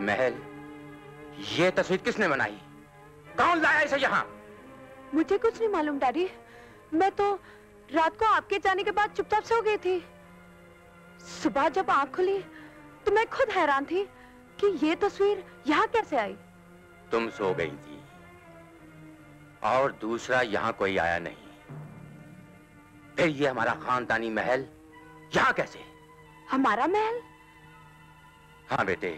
महल, ये तस्वीर किसने बनाई? कौन लाया इसे यहाँ? मुझे कुछ नहीं मालूम डैडी। मैं तो रात को आपके जाने के बाद चुपचाप सो गई थी। सुबह जब आंख खुली तो मैं खुद हैरान थी कि ये तस्वीर यहाँ कैसे आई। तुम सो गई थी और दूसरा यहाँ कोई आया नहीं, फिर ये हमारा खानदानी महल यहाँ कैसे? हमारा महल? हाँ बेटे,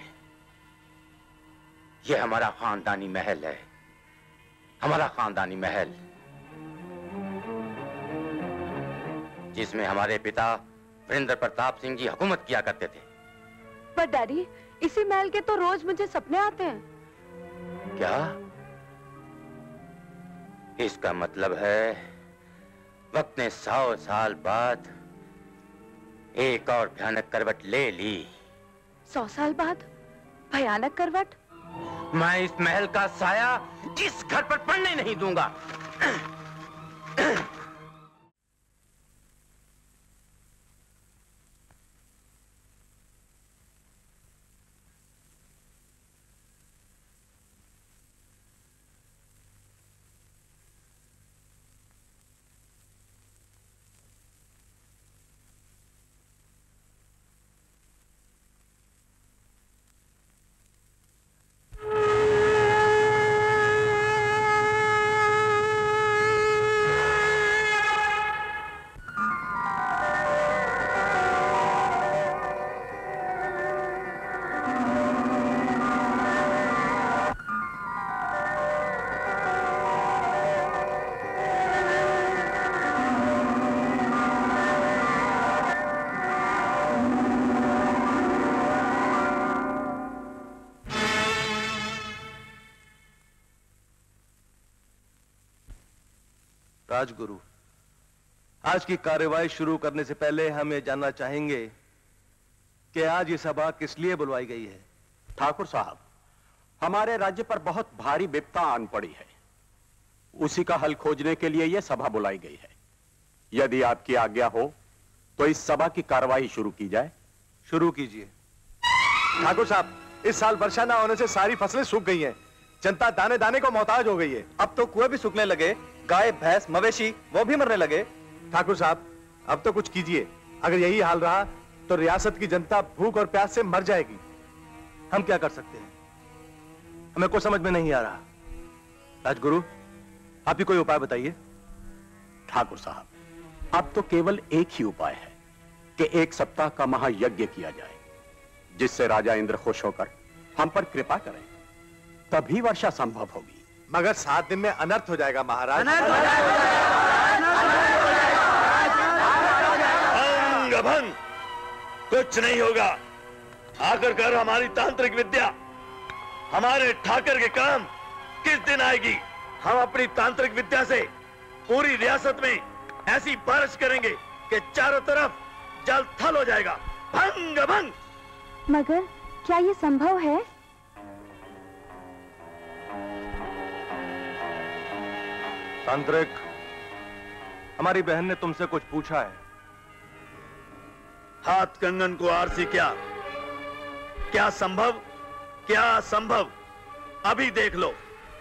ये हमारा खानदानी महल है, हमारा खानदानी महल, जिसमें हमारे पिता वीरेंद्र प्रताप सिंह जी हुकूमत किया करते थे। पर डैडी, इसी महल के तो रोज मुझे सपने आते हैं। क्या? इसका मतलब है वक्त ने 100 साल बाद एक और भयानक करवट ले ली। 100 साल बाद भयानक करवट? मैं इस महल का साया इस घर पर पड़ने नहीं दूंगा। राजगुरु, आज की कार्यवाही शुरू करने से पहले हम ये जानना चाहेंगे कि आज ये सभा किस लिए बुलवाई गई है। ठाकुर साहब, हमारे राज्य पर बहुत भारी विपदा आन पड़ी है, उसी का हल खोजने के लिए यह सभा बुलाई गई है। यदि आपकी आज्ञा हो तो इस सभा की कार्यवाही शुरू की जाए। शुरू कीजिए। ठाकुर साहब, इस साल वर्षा ना होने से सारी फसलें सूख गई हैं, जनता दाने दाने को मोहताज हो गई है। अब तो कुएं भी सूखने लगे, गाय भैंस मवेशी वो भी मरने लगे। ठाकुर साहब, अब तो कुछ कीजिए। अगर यही हाल रहा तो रियासत की जनता भूख और प्यास से मर जाएगी। हम क्या कर सकते हैं, हमें कुछ समझ में नहीं आ रहा। राजगुरु, आप ही कोई उपाय बताइए। ठाकुर साहब, अब तो केवल एक ही उपाय है कि 1 सप्ताह का महायज्ञ किया जाए, जिससे राजा इंद्र खुश होकर हम पर कृपा करें, तभी वर्षा संभव होगी। मगर 7 दिन में अनर्थ हो जाएगा महाराज। भंग, कुछ नहीं होगा। आखिरकार हमारी तांत्रिक विद्या, हमारे ठाकर के काम किस दिन आएगी? हम अपनी तांत्रिक विद्या से पूरी रियासत में ऐसी बारिश करेंगे कि चारों तरफ जल थल हो जाएगा। भंग भंग। मगर क्या ये संभव है? तांत्रिक, हमारी बहन ने तुमसे कुछ पूछा है। हाथ कंगन को आरसी क्या संभव, क्या असंभव, अभी देख लो।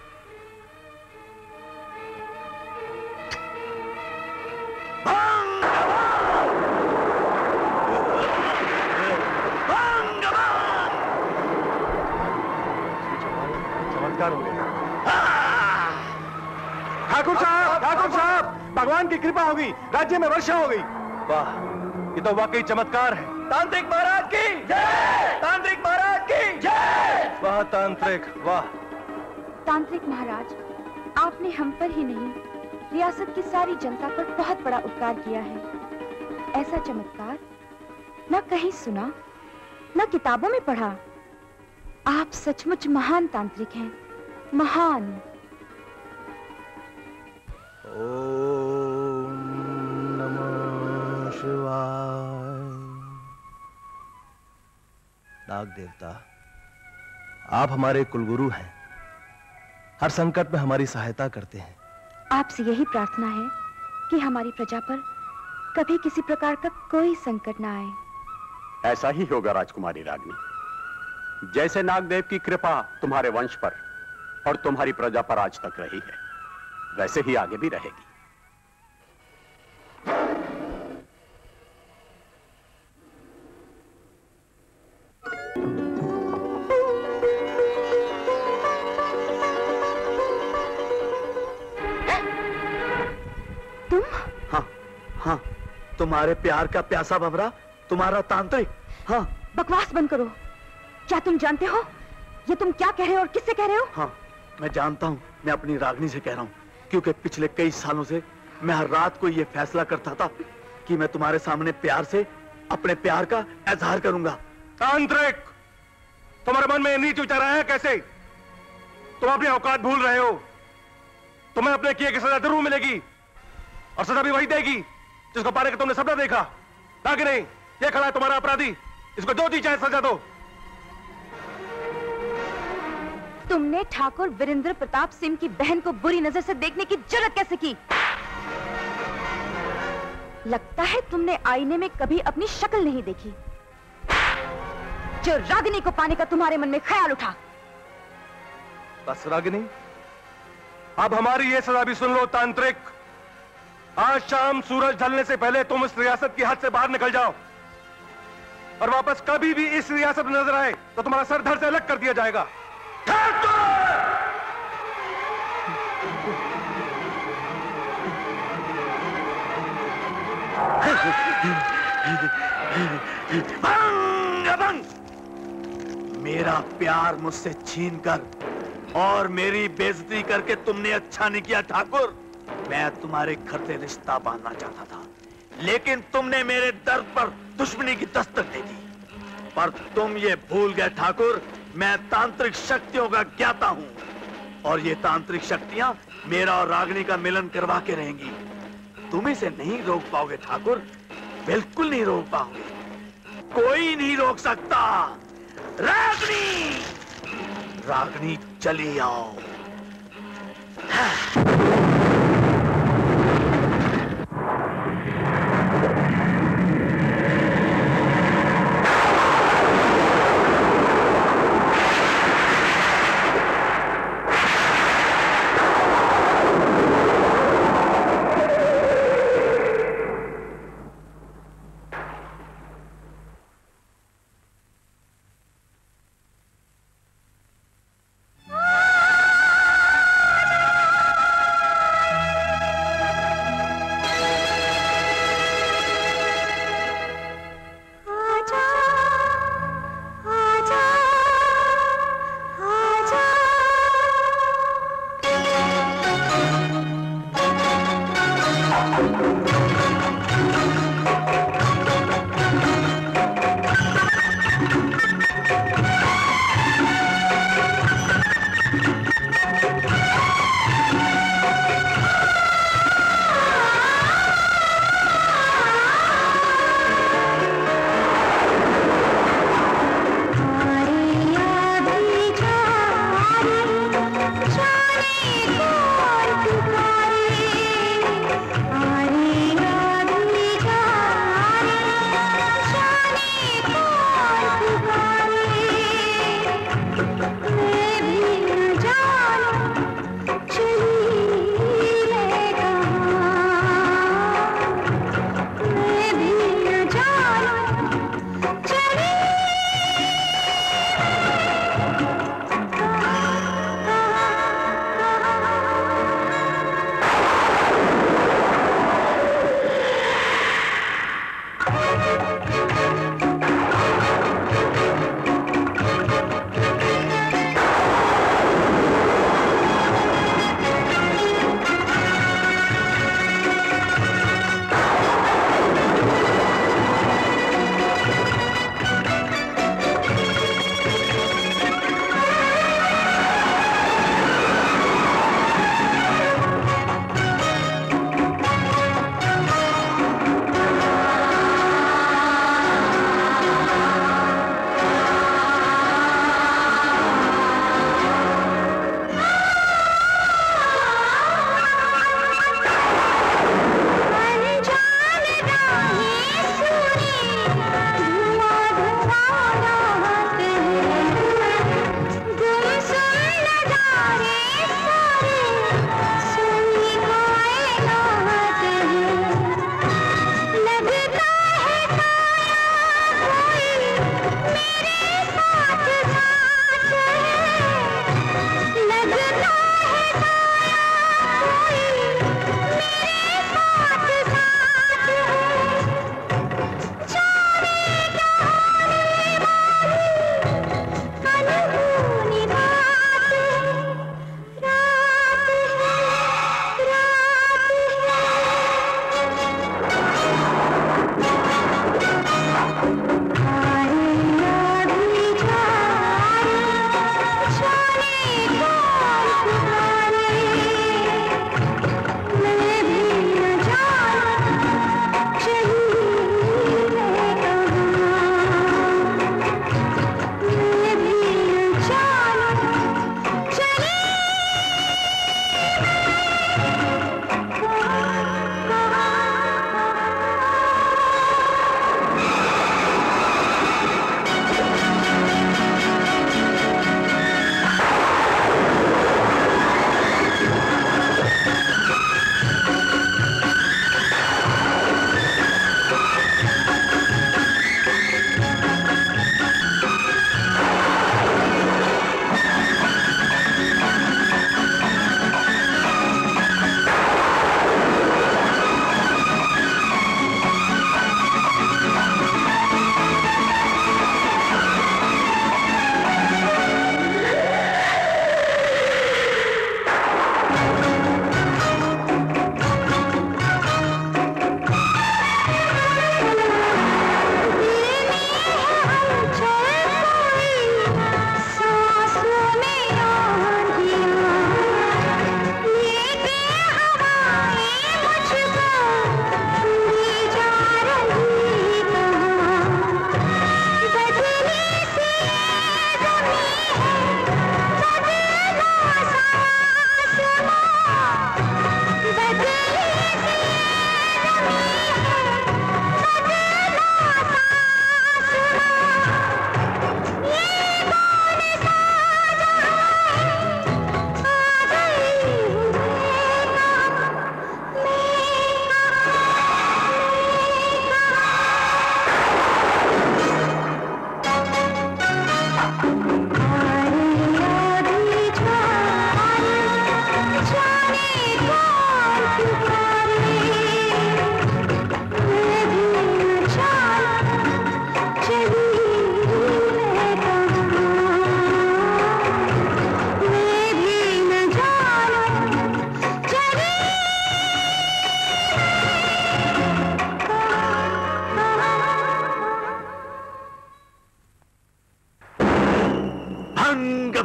चमत्कार हो गया। ठाकुर साहब, भगवान की कृपा होगी, राज्य में वर्षा हो गई। वाह, ये तो वाकई चमत्कार है। तांत्रिक महाराज की जय! तांत्रिक महाराज की जय! वाह तांत्रिक, वाह। तांत्रिक महाराज, आपने हम पर ही नहीं, रियासत की सारी जनता पर बहुत बड़ा उपकार किया है। ऐसा चमत्कार न कहीं सुना, न किताबों में पढ़ा। आप सचमुच महान तांत्रिक हैं, महान। ओम नमः शिवाय। नाग देवता, आप हमारे कुलगुरु हैं, हर संकट में हमारी सहायता करते हैं। आपसे यही प्रार्थना है कि हमारी प्रजा पर कभी किसी प्रकार का कोई संकट ना आए। ऐसा ही होगा राजकुमारी रागनी। जैसे नागदेव की कृपा तुम्हारे वंश पर और तुम्हारी प्रजा पर आज तक रही है, वैसे ही आगे भी रहेगी। तुम? हाँ, तुम्हारे प्यार का प्यासा भंवरा, तुम्हारा तांत्रिक। हाँ। बकवास बंद करो। क्या तुम जानते हो ये तुम क्या कह रहे हो और किससे कह रहे हो? हाँ, मैं जानता हूँ। मैं अपनी रागनी से कह रहा हूँ, क्योंकि पिछले कई सालों से मैं हर रात को ये फैसला करता था कि मैं तुम्हारे सामने प्यार से अपने प्यार का इजहार करूंगा। तांत्रिक, तुम्हारे मन में नीच विचार आया कैसे? तुम अपनी औकात भूल रहे हो। तुम्हें अपने किए की सजा जरूर मिलेगी, और सजा भी वही देगी जिसको पाने का तुमने सपना देखा, ना कि नहीं? ये खड़ा है तुम्हारा अपराधी, इसको जो जी चाहे सजा दो। तुमने ठाकुर वीरेंद्र प्रताप सिंह की बहन को बुरी नजर से देखने की जुर्रत कैसे की? लगता है तुमने आईने में कभी अपनी शक्ल नहीं देखी, जो रागिनी को पाने का तुम्हारे मन में ख्याल उठा। बस रागिनी, अब हमारी ये सजा भी सुन लो। तांत्रिक, आज शाम सूरज ढलने से पहले तुम इस रियासत की हद से बाहर निकल जाओ, और वापस कभी भी इस रियासत में नजर आए तो तुम्हारा सर धड़ से अलग कर दिया जाएगा। मेरा प्यार मुझसे छीनकर और मेरी बेइज्जती करके तुमने अच्छा नहीं किया ठाकुर। मैं तुम्हारे घर से रिश्ता बांधना चाहता था, लेकिन तुमने मेरे दर्द पर दुश्मनी की दस्तक दे दी। पर तुम ये भूल गए ठाकुर, मैं तांत्रिक शक्तियों का ज्ञाता हूं, और ये तांत्रिक शक्तियां मेरा और रागिनी का मिलन करवा के रहेंगी। तुम इसे नहीं रोक पाओगे ठाकुर, बिल्कुल नहीं रोक पाओगे। कोई नहीं रोक सकता। रागिनी, रागिनी चली आओ।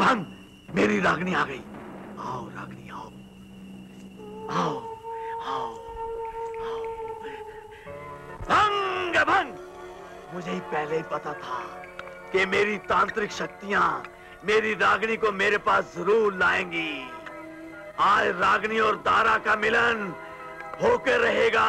अभंग, मेरी रागनी आ गई। आओ रागनी, आओ आओ आओ आओ। भंग अभंग, मुझे ही पहले ही पता था कि मेरी तांत्रिक शक्तियां मेरी रागनी को मेरे पास जरूर लाएंगी। आज रागनी और दारा का मिलन होकर रहेगा।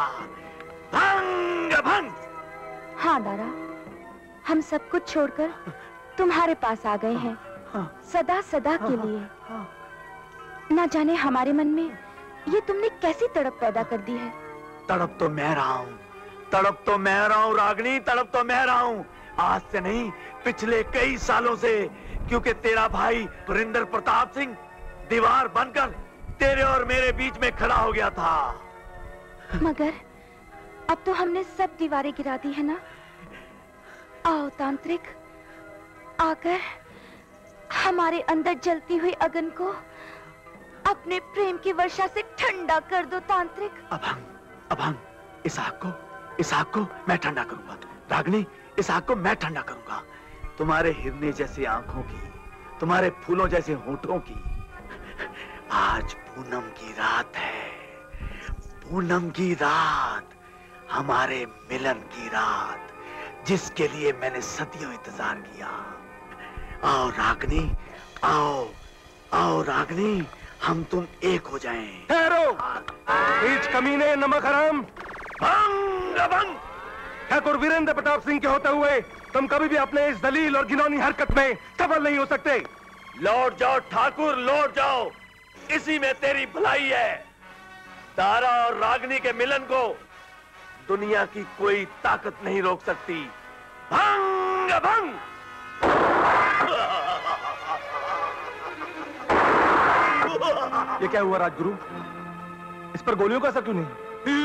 भंग भंग। हाँ दारा, हम सब कुछ छोड़कर तुम्हारे पास आ गए हैं, सदा सदा के लिए। ना जाने हमारे मन में ये तुमने कैसी तड़प पैदा कर दी है। तड़प तो मैं रहा हूँ, तड़प तो मैं रहा हूँ रागनी, तड़प तो मैं रहा हूँ। आज से नहीं, पिछले कई सालों से, क्योंकि तेरा भाई वरिंदर प्रताप सिंह दीवार बनकर तेरे और मेरे बीच में खड़ा हो गया था। मगर अब तो हमने सब दीवारें गिरा दी है ना। आओ तांत्रिक, आकर हमारे अंदर जलती हुई अगन को अपने प्रेम की वर्षा से ठंडा कर दो तांत्रिक। अभंग, अभंग, इस आग को मैं ठंडा करूंगा। रागनी, इस आग को मैं ठंडा करूंगा। तुम्हारे हिरने जैसे आंखों की, तुम्हारे फूलों जैसे होठों की। आज पूनम की रात है, पूनम की रात, हमारे मिलन की रात, जिसके लिए मैंने सदियों इंतजार किया। आओ रागनी, आओ आओ रागनी, हम तुम एक हो जाएं। ठहरो, बीच कमीने नमक हराम। भंग भंग। ठाकुर वीरेंद्र प्रताप सिंह के होते हुए तुम कभी भी अपने इस दलील और घिनौनी हरकत में सफल नहीं हो सकते। लौट जाओ ठाकुर, लौट जाओ, इसी में तेरी भलाई है। दारा और रागनी के मिलन को दुनिया की कोई ताकत नहीं रोक सकती। भंग भंग। ये क्या हुआ राजगुरु? इस पर गोलियों का असर क्यों नहीं?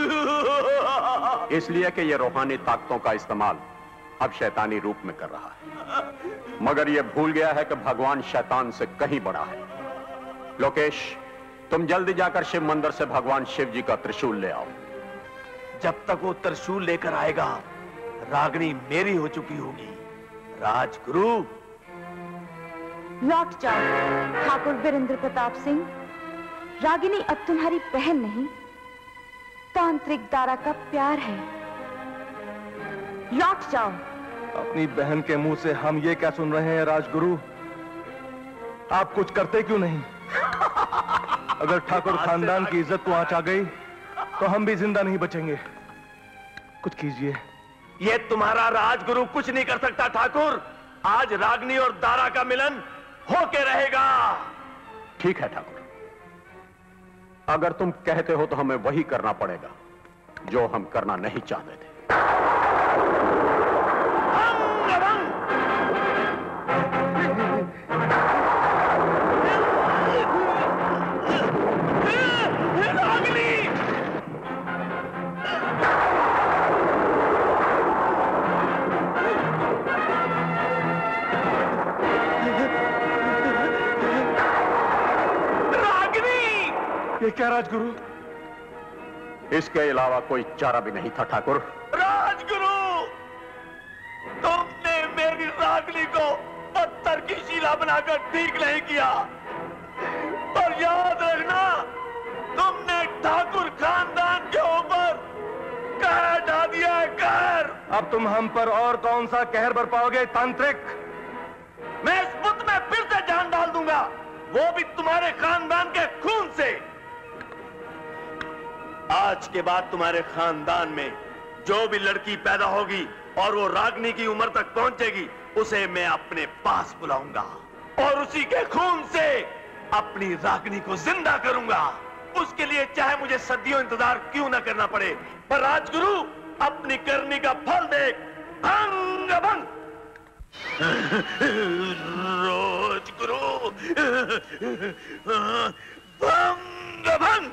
इसलिए कि ये रूहानी ताकतों का इस्तेमाल अब शैतानी रूप में कर रहा है, मगर ये भूल गया है कि भगवान शैतान से कहीं बड़ा है। लोकेश, तुम जल्दी जाकर शिव मंदिर से भगवान शिव जी का त्रिशूल ले आओ। जब तक वो त्रिशूल लेकर आएगा, रागनी मेरी हो चुकी होगी। राजगुरु, लौट जाओ ठाकुर वीरेंद्र प्रताप सिंह। रागिनी अब तुम्हारी बहन नहीं, तांत्रिक दारा का प्यार है। लौट जाओ। अपनी बहन के मुंह से हम ये क्या सुन रहे हैं राजगुरु? आप कुछ करते क्यों नहीं? अगर ठाकुर खानदान की इज्जत को आंच आ गई तो हम भी जिंदा नहीं बचेंगे। कुछ कीजिए। ये तुम्हारा राजगुरु कुछ नहीं कर सकता ठाकुर। आज रागनी और दारा का मिलन होके रहेगा। ठीक है ठाकुर, अगर तुम कहते हो तो हमें वही करना पड़ेगा जो हम करना नहीं चाहते थे। ये क्या राजगुरु? इसके अलावा कोई चारा भी नहीं था ठाकुर। राजगुरु, तुमने मेरी रागनी को पत्थर की शिला बनाकर ठीक नहीं किया, और याद रखना, तुमने ठाकुर खानदान के ऊपर कहर ढा दिया है, कहर। अब तुम हम पर और कौन सा कहर बरपाओगे तांत्रिक? मैं इस बुत में फिर से जान डाल दूंगा, वो भी तुम्हारे खानदान के खून से। आज के बाद तुम्हारे खानदान में जो भी लड़की पैदा होगी और वो रागनी की उम्र तक पहुंचेगी, उसे मैं अपने पास बुलाऊंगा और उसी के खून से अपनी रागनी को जिंदा करूंगा। उसके लिए चाहे मुझे सदियों इंतजार क्यों ना करना पड़े। पर राजगुरु, अपनी करनी का फल देख। भंग भंग। राजगुरु, भंग भंग।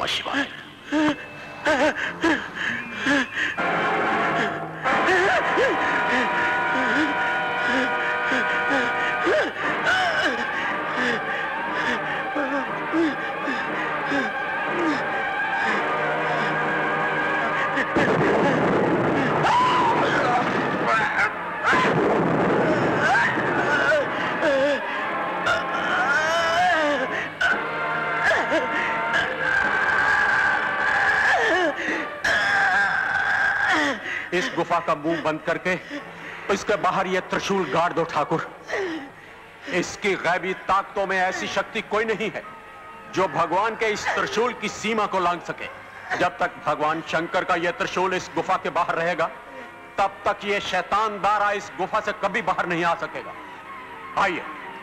नमः शिवाय। इस गुफा का मुंह बंद करके इसके बाहर ये त्रिशूल गाड़ दो ठाकुर। इसकी गैबी ताकतों में ऐसी शक्ति कोई नहीं है जो भगवान के इस त्रिशूल की सीमा को लांघ सके। जब तक भगवान शंकर का यह त्रिशूल इस गुफा के बाहर रहेगा तब तक ये शैतान दारा इस गुफा से कभी बाहर नहीं आ सकेगा। आइए।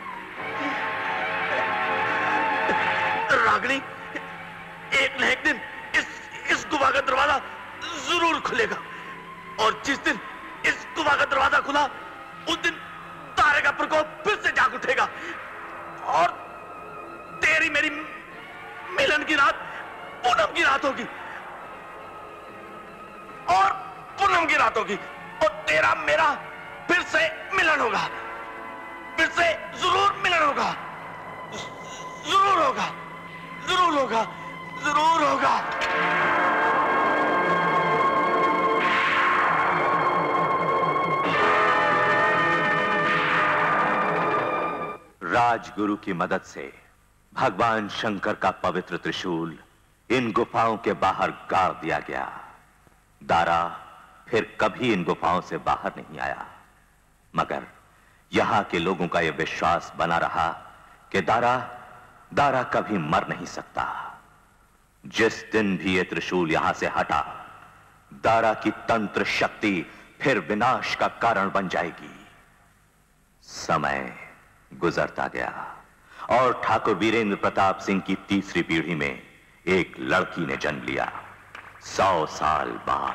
रागिनी, एक न एक दिन इस गुफा का दरवाजा जरूर खुलेगा, और जिस दिन इस गुफा का दरवाजा खुला उस दिन तारे का प्रकोप फिर से जाग उठेगा, और तेरी मेरी मिलन की रात पूनम की रात होगी, और पूनम की रात होगी, और तेरा मेरा फिर से मिलन होगा, फिर से जरूर मिलन होगा, जरूर होगा, जरूर होगा, जरूर होगा। राजगुरु की मदद से भगवान शंकर का पवित्र त्रिशूल इन गुफाओं के बाहर गाड़ दिया गया। दारा फिर कभी इन गुफाओं से बाहर नहीं आया, मगर यहां के लोगों का यह विश्वास बना रहा कि दारा कभी मर नहीं सकता। जिस दिन भी यह त्रिशूल यहां से हटा, दारा की तंत्र शक्ति फिर विनाश का कारण बन जाएगी। समय गुजरता गया और ठाकुर वीरेंद्र प्रताप सिंह की तीसरी पीढ़ी में एक लड़की ने जन्म लिया। 100 साल बाद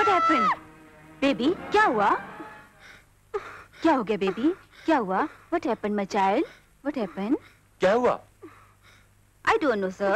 What happened? बेबी क्या हुआ? क्या हो गया बेबी? क्या हुआ? What happened my child? What happened? क्या हुआ? I don't know sir.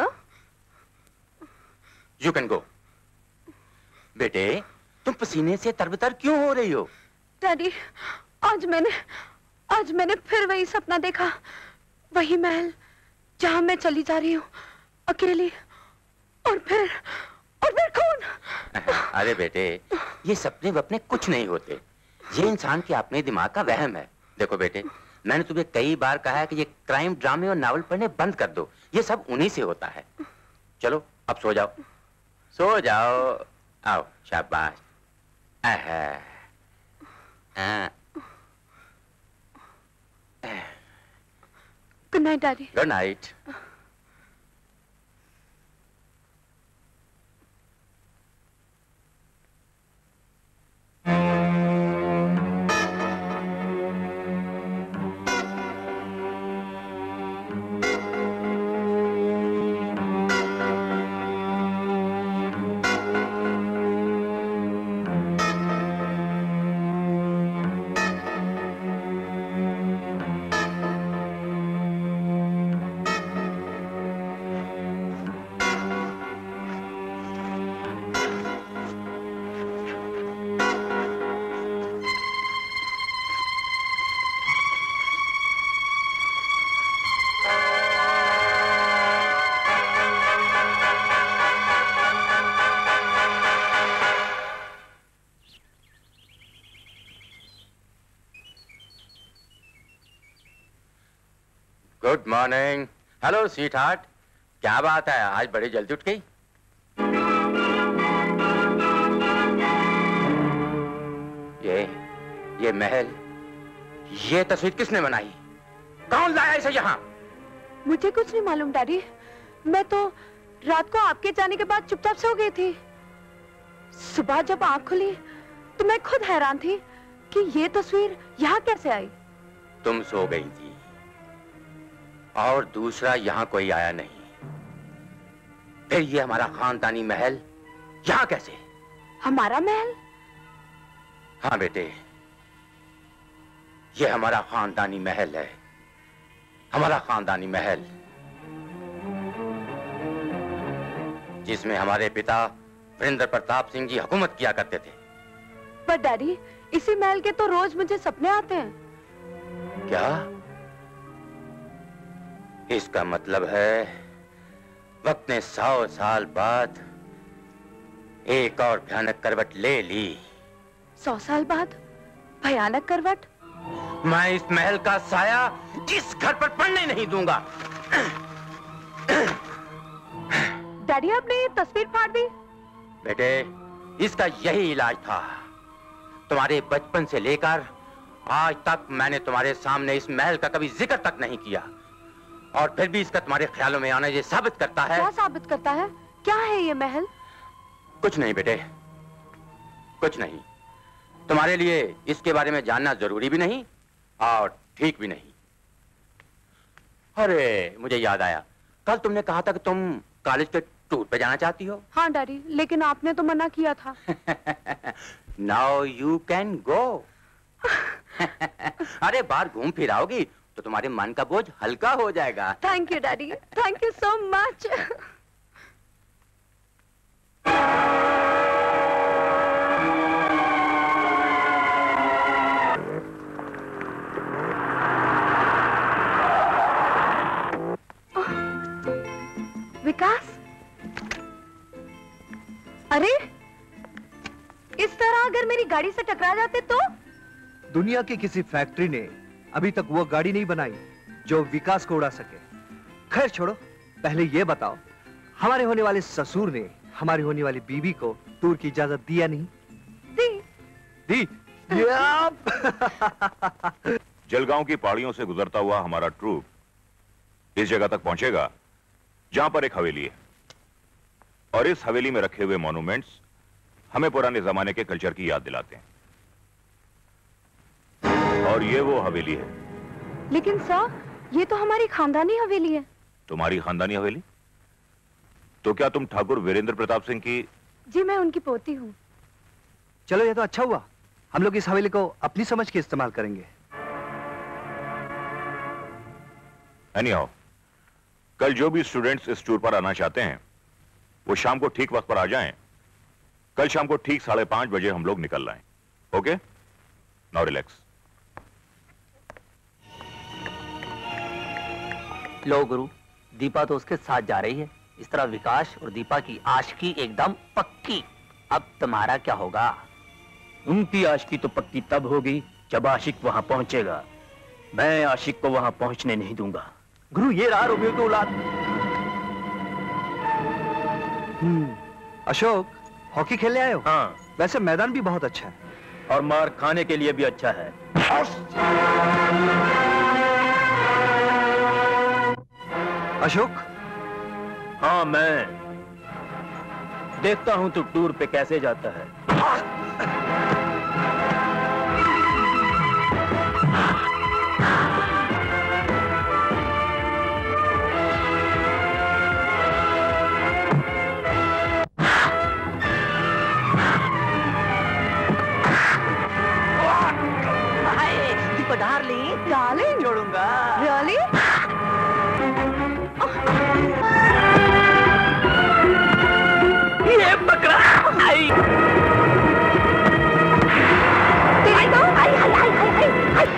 You can go. बेटे, तुम पसीने से तरबतर क्यों हो रही हो? डैडी, आज मैंने फिर वही सपना देखा, वही महल जहां मैं चली जा रही हूँ अकेली, और फिर खून। अरे बेटे, ये सपने वपने कुछ नहीं होते, ये इंसान के अपने दिमाग का वहम है। देखो बेटे, मैंने तुम्हें कई बार कहा है कि ये क्राइम ड्रामे और नावल पढ़ने बंद कर दो, ये सब उन्हीं से होता है। चलो अब सो जाओ, सो जाओ, आओ, शाबाश। Good night daddy. Good night. Good morning. Hello sweetheart, क्या बात है, आज बड़ी जल्दी उठ गई? ये महल, ये तस्वीर किसने बनाई? कौन लाया इसे यहाँ? मुझे कुछ नहीं मालूम डैडी, मैं तो रात को आपके जाने के बाद चुपचाप सो गई थी। सुबह जब आंख खुली तो मैं खुद हैरान थी कि ये तस्वीर यहाँ कैसे आई। तुम सो गई थी और दूसरा यहाँ कोई आया नहीं, फिर ये हमारा खानदानी महल यहाँ कैसे? हमारा महल? हाँ बेटे, ये हमारा खानदानी महल है, हमारा खानदानी महल, जिसमें हमारे पिता वीरेंद्र प्रताप सिंह जी हुकूमत किया करते थे। पर डैडी, इसी महल के तो रोज मुझे सपने आते हैं। क्या? इसका मतलब है वक्त ने 100 साल बाद एक और भयानक करवट ले ली। 100 साल बाद भयानक करवट? मैं इस महल का साया इस घर पर पड़ने नहीं दूंगा। डैडी, आपने ये तस्वीर फाड़ दी? बेटे, इसका यही इलाज था। तुम्हारे बचपन से लेकर आज तक मैंने तुम्हारे सामने इस महल का कभी जिक्र तक नहीं किया, और फिर भी इसका तुम्हारे ख्यालों में आना ये साबित करता है। क्या साबित करता है? क्या है ये महल? कुछ नहीं बेटे, कुछ नहीं। तुम्हारे लिए इसके बारे में जानना जरूरी भी नहीं और ठीक भी नहीं। अरे, मुझे याद आया, कल तुमने कहा था कि तुम कॉलेज के टूर पे जाना चाहती हो। हाँ डैडी, लेकिन आपने तो मना किया था। Now you can go. अरे, बाहर घूम फिर आओगी तो तुम्हारे मन का बोझ हल्का हो जाएगा। Thank you daddy, thank you so much. Vikas, अरे इस तरह अगर मेरी गाड़ी से टकरा जाते तो? दुनिया की किसी फैक्ट्री ने अभी तक वो गाड़ी नहीं बनाई जो विकास को उड़ा सके। खैर छोड़ो, पहले ये बताओ, हमारे होने वाले ससुर ने हमारी होने वाली बीवी को टूर की इजाजत दिया नहीं? दी। जलगांव की पहाड़ियों से गुजरता हुआ हमारा ट्रूप इस जगह तक पहुंचेगा जहां पर एक हवेली है, और इस हवेली में रखे हुए मॉन्यूमेंट्स हमें पुराने जमाने के कल्चर की याद दिलाते हैं। और ये वो हवेली है। लेकिन सर, ये तो हमारी खानदानी हवेली है। तुम्हारी खानदानी हवेली? तो क्या तुम ठाकुर वीरेंद्र प्रताप सिंह की? जी, मैं उनकी पोती हूँ। चलो ये तो अच्छा हुआ, हम लोग इस हवेली को अपनी समझ के इस्तेमाल करेंगे। एनीहाउ, कल जो भी स्टूडेंट्स इस टूर पर आना चाहते हैं वो शाम को ठीक वक्त पर आ जाएं। कल शाम को ठीक 5:30 बजे हम लोग निकल आए। Okay, now relax. लो गुरु, दीपा तो उसके साथ जा रही है। इस तरह विकास और दीपा की आशिकी एकदम पक्की। अब तुम्हारा क्या होगा? उनकी आशिकी तो पक्की तब होगी जब आशिक वहां पहुंचेगा। मैं आशिक को वहां पहुंचने नहीं दूंगा। गुरु, ये रहा रोमियो की औलाद। अशोक, हॉकी खेलने आए हो? हाँ। वैसे मैदान भी बहुत अच्छा है और मार खाने के लिए भी अच्छा है। अशोक? हाँ, मैं देखता हूं तू टूर पे कैसे जाता है। दीपा डार्लिंग, डार्लिंग छोड़ूंगा। रियली? ये पकड़ा। आई तेरी तो आई आई आई आई आई।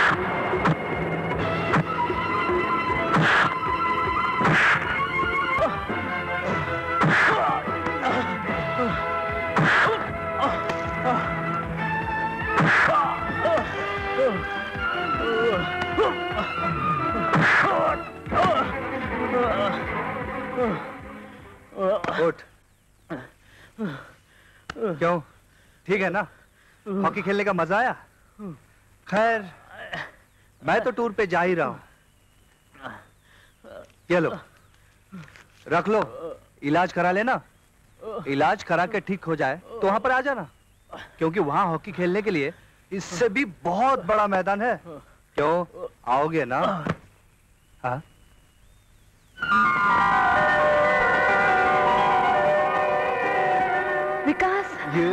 उठ। क्यों, ठीक है ना? हॉकी खेलने का मजा आया? खैर, मैं तो टूर पे जा ही रहा हूं। ये लो, रख लो, इलाज करा लेना। इलाज करा के ठीक हो जाए तो वहां पर आ जाना, क्योंकि वहां हॉकी खेलने के लिए इससे भी बहुत बड़ा मैदान है। क्यों, आओगे ना? हाँ? विकास।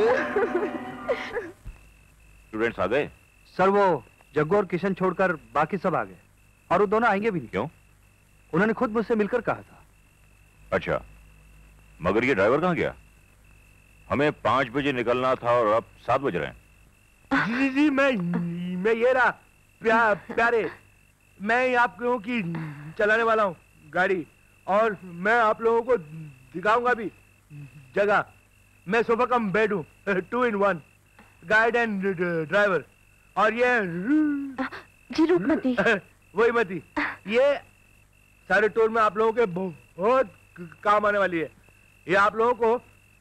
स्टूडेंट्स आ गए? सर, वो जग्गू और किशन छोड़कर बाकी सब आ गए, और वो दोनों आएंगे भी नहीं। क्यों? उन्होंने खुद मुझसे मिलकर कहा था। अच्छा, मगर ये ड्राइवर कहाँ गया? हमें 5 बजे निकलना था और अब 7 बज रहे हैं। जी जी, मैं ये रहा प्यारे, मैं आप लोगों की चलाने वाला हूँ गाड़ी, और मैं आप लोगों को दिखाऊंगा भी जगह। मैं सोफा कम बेड हूँ, 2 in 1, गाइड एंड ड्राइवर। और ये जी रूपमती। वही मती, ये सारे टूर में आप लोगों के बहुत काम आने वाली है। ये आप लोगों को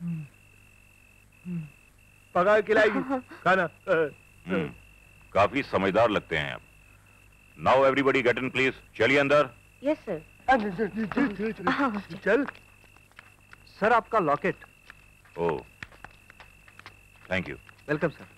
पका खिलाएगी खाना। काफी समझदार लगते हैं आप। Now everybody get in please. चलिए अंदर। Yes sir. चल। सर, आपका locket. Oh, thank you. Welcome sir.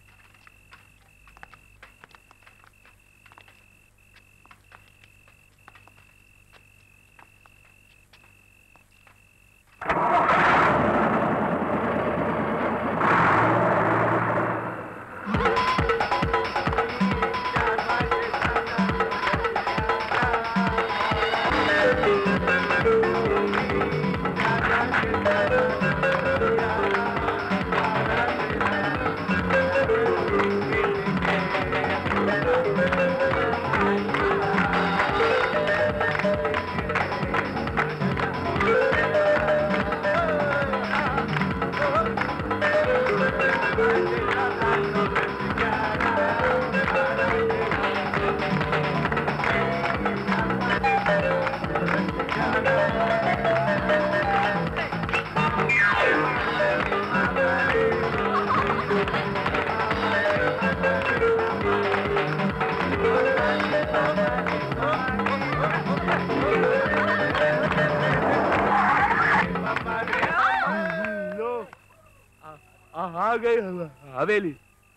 आ गई हवेली।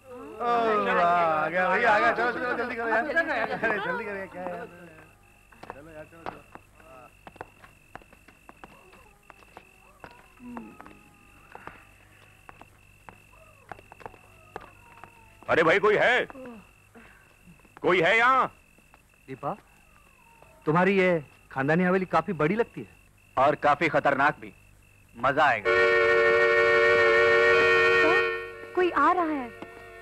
आ गया भैया, आ गया। चलो चलो जल्दी करो यार, जल्दी करिए। क्या है, चलो यार, चलो चलो। अरे भाई कोई है? कोई है यहाँ? दीपा, तुम्हारी ये खानदानी हवेली काफी बड़ी लगती है और काफी खतरनाक भी। मजा आएगा। तो कोई आ रहा है।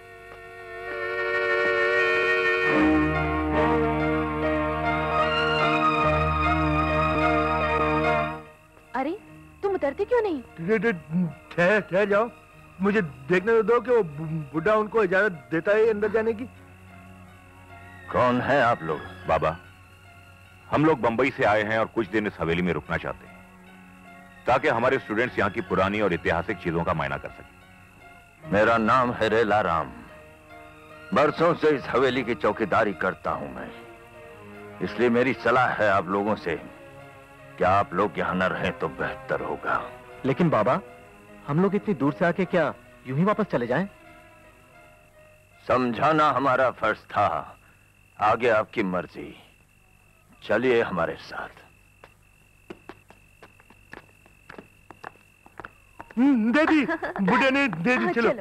अरे तुम उतरते क्यों नहीं? ठहर जाओ, मुझे देखने तो दो कि वो बुढ़ा उनको इजाजत देता है अंदर जाने की। कौन है आप लोग? बाबा, हम लोग बंबई से आए हैं और कुछ दिन इस हवेली में रुकना चाहते हैं ताकि हमारे स्टूडेंट्स यहाँ की पुरानी और ऐतिहासिक चीजों का मायना कर सकें। मेरा नाम है रेला राम। बरसों से इस हवेली की चौकीदारी करता हूं मैं, इसलिए मेरी सलाह है आप लोगों से कि आप लोग यहां न रहें तो बेहतर होगा। लेकिन बाबा, हम लोग इतनी दूर से आके क्या यूं ही वापस चले जाएं? समझाना हमारा फर्ज था, आगे आपकी मर्जी। चलिए हमारे साथ। दे दी, बुढ़े ने दे दी। चलो,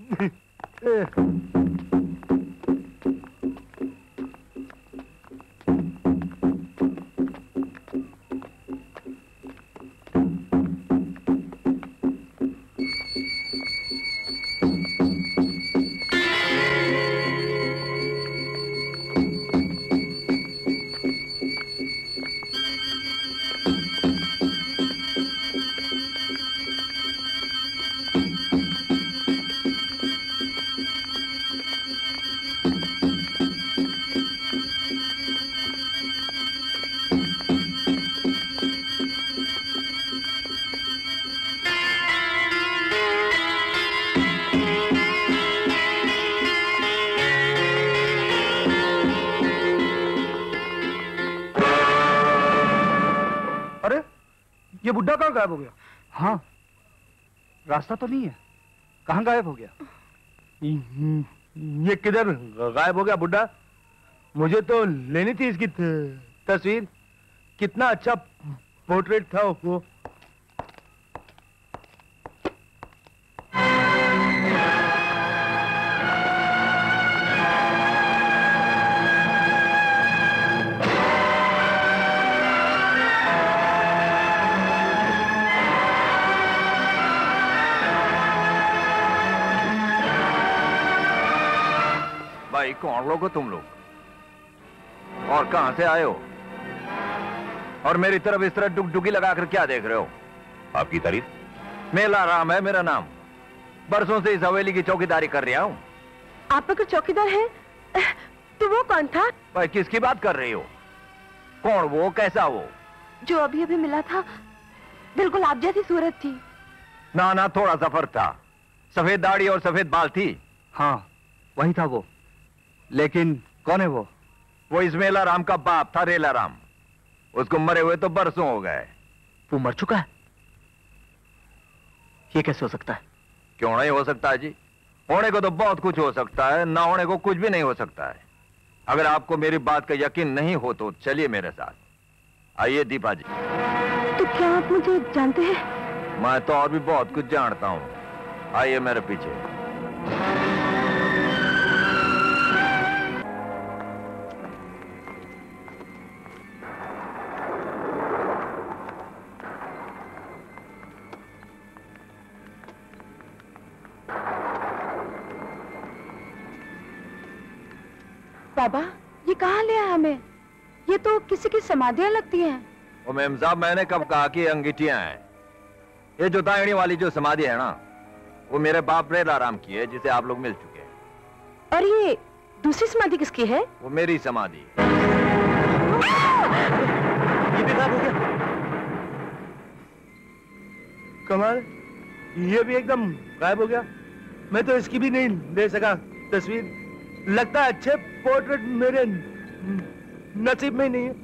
ये बुड्ढा कहाँ गायब हो गया? हाँ, रास्ता तो नहीं है। कहाँ गायब हो गया? ये किधर गायब हो गया बुड्ढा? मुझे तो लेनी थी इसकी तस्वीर। कितना अच्छा पोर्ट्रेट था वो। भाई कौन लोग हो तुम लोग, और कहां से आए हो, और मेरी तरफ इस तरह डुगडुगी लगाकर क्या देख रहे हो? आपकी तारीफ? मेला राम है मेरा नाम। बरसों से इस हवेली की चौकीदारी कर रहा हूं। आप अगर चौकीदार हैं तो वो कौन था? भाई किसकी बात कर रही हो? कौन वो, कैसा वो? जो अभी अभी मिला था, बिल्कुल आप जैसी सूरत थी। ना ना, थोड़ा सा फर्क था। सफेद दाढ़ी और सफेद बाल थी। हाँ, वही था वो। लेकिन कौन है वो? वो इस मेला राम का बाप था, रेला राम। उसको मरे हुए तो बरसों हो गए। वो मर चुका है? ये कैसे हो सकता है? क्यों नहीं हो सकता है जी? होने को तो बहुत कुछ हो सकता है, ना होने को कुछ भी नहीं हो सकता है। अगर आपको मेरी बात का यकीन नहीं हो तो चलिए मेरे साथ। आइए दीपा जी। तो क्या आप मुझे जानते हैं? मैं तो और भी बहुत कुछ जानता हूं। आइए मेरे पीछे। बाबा, ये कहाँ ले आया हमें? ये तो किसी की समाधियां लगती हैं। वो मेम साहब, मैंने कब कहा कि अंगीठियां हैं? ये जो दाहिनी वाली जो समाधि है ना, वो मेरे बाप रेला राम की है, जिसे आप लोग मिल चुके हैं। और ये दूसरी समाधि किसकी है? वो मेरी समाधि। ये भी गायब हो गया। कमाल, ये भी एकदम गायब हो गया। मैं तो इसकी भी नहीं ले सका तस्वीर। लगता है अच्छे पोर्ट्रेट मेरे नसीब में नहीं है।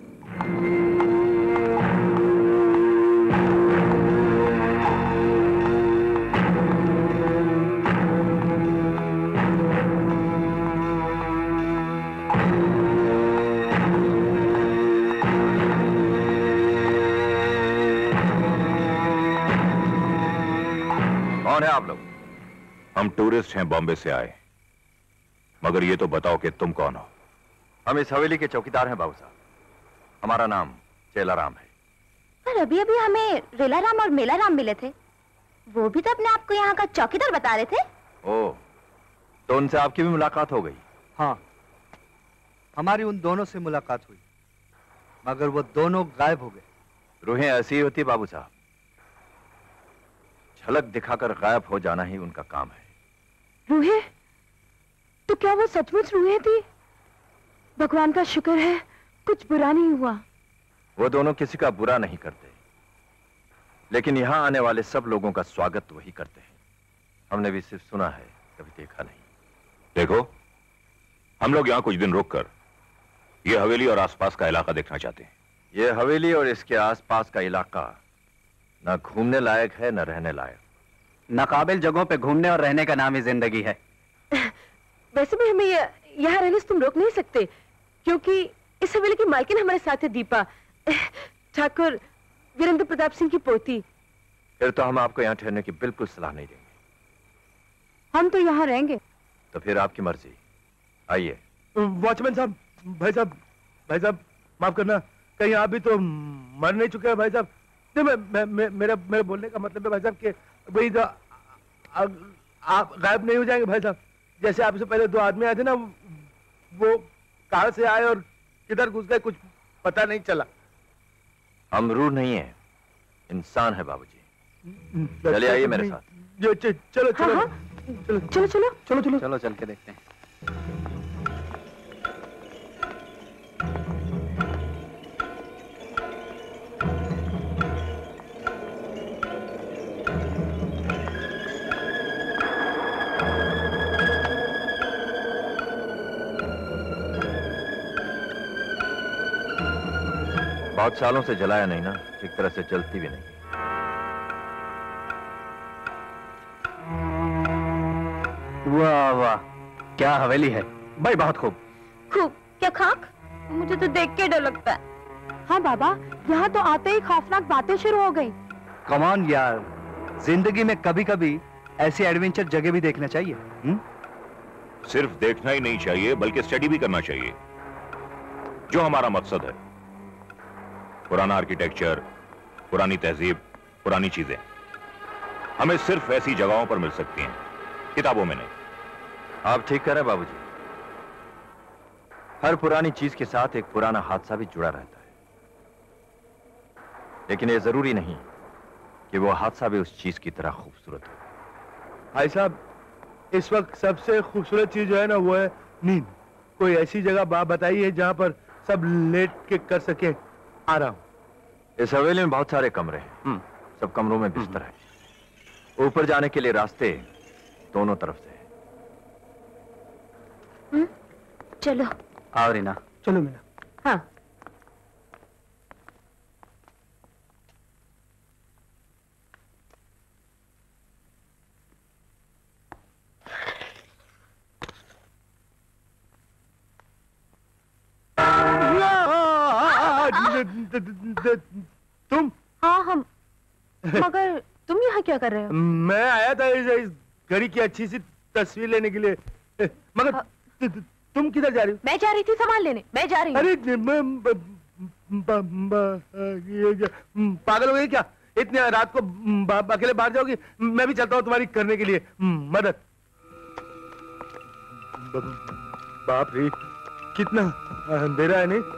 कौन है आप लोग? हम टूरिस्ट हैं, बॉम्बे से आए। मगर ये तो बताओ कि तुम कौन हो? हम इस हवेली के चौकीदार हैं बाबू साहब। हमारा नाम चेलाराम है। पर अभी अभी हमें रेलाराम और मेलाराम मिले थे, वो भी तो अपने आप को यहाँ का चौकीदार बता रहे थे। ओह, तो उनसे आपकी भी मुलाकात हो गई? हाँ, हमारी उन दोनों से मुलाकात हुई, मगर वो दोनों गायब हो गए। रूहें ऐसी ही होती बाबू साहब, झलक दिखाकर गायब हो जाना ही उनका काम है। रूहें? तो क्या वो सचमुच रूहें थी? भगवान का शुक्र है कुछ बुरा नहीं हुआ। वो दोनों किसी का बुरा नहीं करते, लेकिन यहां आने वाले सब लोगों का स्वागत वही करते हैं। हमने भी सिर्फ सुना है, कभी देखा नहीं। देखो, हम लोग यहाँ कुछ दिन रुककर ये हवेली और आसपास का इलाका देखना चाहते हैं। ये हवेली और इसके आसपास का इलाका न घूमने लायक है न रहने लायक। नाकाबिल जगहों पे घूमने और रहने का नाम ही जिंदगी है। वैसे भी हमें यहाँ रहने से तुम रोक नहीं सकते, क्योंकि इस हवेली की मालकिन हमारे साथ है, दीपा, ठाकुर वीरेंद्र प्रताप सिंह की पोती। फिर तो हम आपको यहाँ ठहरने की बिल्कुल सलाह नहीं देंगे। हम तो यहाँ रहेंगे। तो फिर आपकी मर्जी, आइए। वॉचमैन साहब, भाई साहब माफ करना, कहीं आप भी तो मर नहीं चुके हैं भाई साहब? मेरा बोलने का मतलब है भाई साहब कि वही तो आप गायब नहीं हो जाएंगे भाई साहब? जैसे आपसे पहले दो आदमी आए थे ना, वो कहां से आए और किधर घुस गए कुछ पता नहीं चला। हम रूह नहीं है, इंसान है बाबूजी। चलिए आइए मेरे साथ। चलो चलो हाँ, चलो चलो चलो चलो चलो चलो चल के देखते हैं। बहुत सालों से जलाया नहीं ना, एक तरह से जलती भी नहीं। वाह वाह, क्या हवेली है भाई, बहुत खूब। खूब क्या खाक? मुझे तो देख के डर लगता है। हाँ बाबा, यहाँ तो आते ही खौफनाक बातें शुरू हो गई। कमान यार, जिंदगी में कभी कभी ऐसी एडवेंचर जगह भी देखना चाहिए। सिर्फ देखना ही नहीं चाहिए, बल्कि स्टडी भी करना चाहिए, जो हमारा मकसद है। पुराना आर्किटेक्चर, पुरानी तहजीब, पुरानी चीजें हमें सिर्फ ऐसी जगहों पर मिल सकती हैं, किताबों में नहीं। आप ठीक कह रहे हैं बाबूजी। हर पुरानी चीज के साथ एक पुराना हादसा भी जुड़ा रहता है, लेकिन यह जरूरी नहीं कि वो हादसा भी उस चीज की तरह खूबसूरत हो। भाई साहब, इस वक्त सबसे खूबसूरत चीज जो है ना, वो है नींद। कोई ऐसी जगह बताइए जहां पर सब लेट के कर सके आराम। इस हवेली में बहुत सारे कमरे हैं, सब कमरों में बिस्तर है। ऊपर जाने के लिए रास्ते दोनों तरफ से है। चलो आओ रीना। चलो मेरा। हाँ तुम? हाँ हम। मगर तुम यहाँ क्या कर रहे हो? मैं आया था इस घड़ी की अच्छी सी तस्वीर लेने के लिए, मगर तुम किधर जा रही हो? मैं जा रही थी सामान लेने, मैं जा रही हूँ। अरे पागल हो गई क्या? इतने रात को अकेले बाहर जाओगी? मैं भी चलता हूँ तुम्हारी करने के लिए मदद। बाप रे, कितना अंधेरा है नहीं?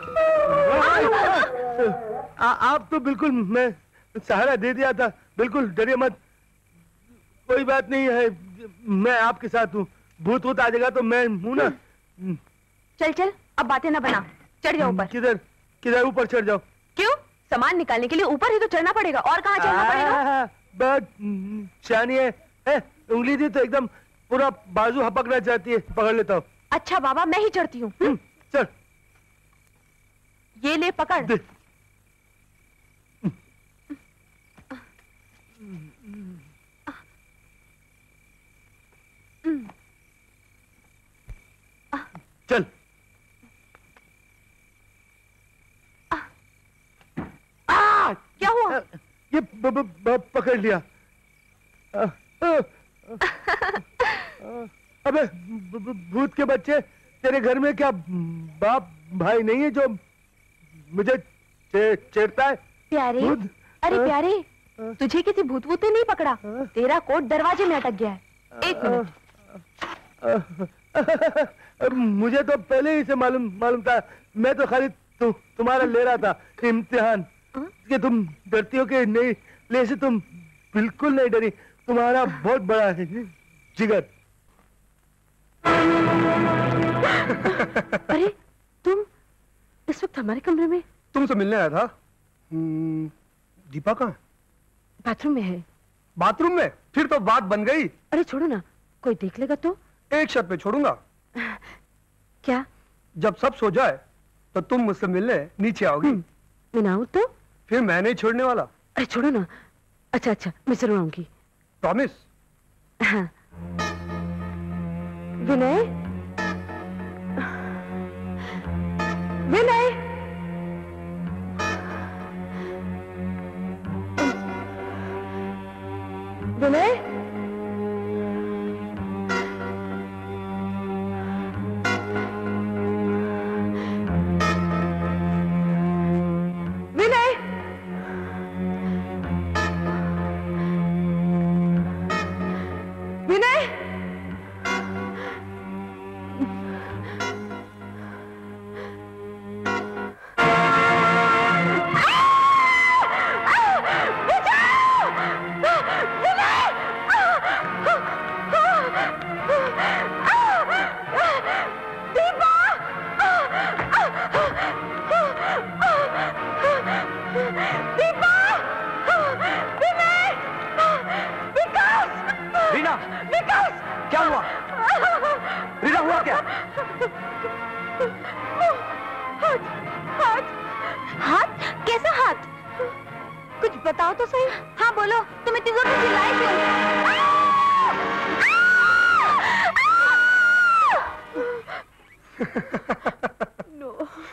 आप तो बिल्कुल, मैं सहारा दे दिया था, बिल्कुल डरिए मत, कोई बात नहीं है, मैं आपके साथ हूँ। भूत वूत आ जाएगा तो मैं हूँ ना। चल चल, अब बातें ना बना, चढ़ जाओ ऊपर। किधर किधर ऊपर चढ़ जाओ? क्यों? सामान निकालने के लिए ऊपर ही तो चढ़ना पड़ेगा, और कहाँ चढ़ना पड़ेगा? बट शानी है, उंगली दी तो एकदम पूरा बाजू हपकना चाहती है, पकड़ लेता हूँ। अच्छा बाबा, मैं ही चढ़ती हूँ। चल, ये ले पकड़। चल। क्या हुआ? ये पकड़ लिया। अबे भूत के बच्चे, तेरे घर में क्या बाप भाई नहीं है जो मुझे छेड़ता है? प्यारे, अरे प्यारे, तुझे किसी भूत ने नहीं पकड़ा, तेरा कोट दरवाजे में अटक गया है। एक मिनट। मुझे तो पहले ही से मालूम था। मैं तो खाली तुम्हारा ले रहा था इम्तिहान कि तुम डरती हो कि नहीं। लेसे तुम बिल्कुल नहीं डरी, तुम्हारा बहुत बड़ा है जिगर। अरे तुम इस वक्त हमारे कमरे में? तुमसे मिलने आया था। दीपा कहाँ है? बाथरूम में है। बाथरूम में? फिर तो बात बन गई। अरे छोड़ो ना, कोई देख लेगा तो? एक शर्त पे छोड़ूंगा। क्या? जब सब सो जाए तो तुम मुझसे मिलने नीचे आओगी। मैं ना आऊं तो? फिर मैं नहीं छोड़ने वाला। अरे छोड़ो ना। अच्छा मैं जरूर आऊंगी। प्रॉमिस? हाँ। विनय, विनय, विनय, विनय, विनय, बताओ तो सही। हाँ बोलो, तुम इतनी जोर से चिल्लाए क्यों? नो।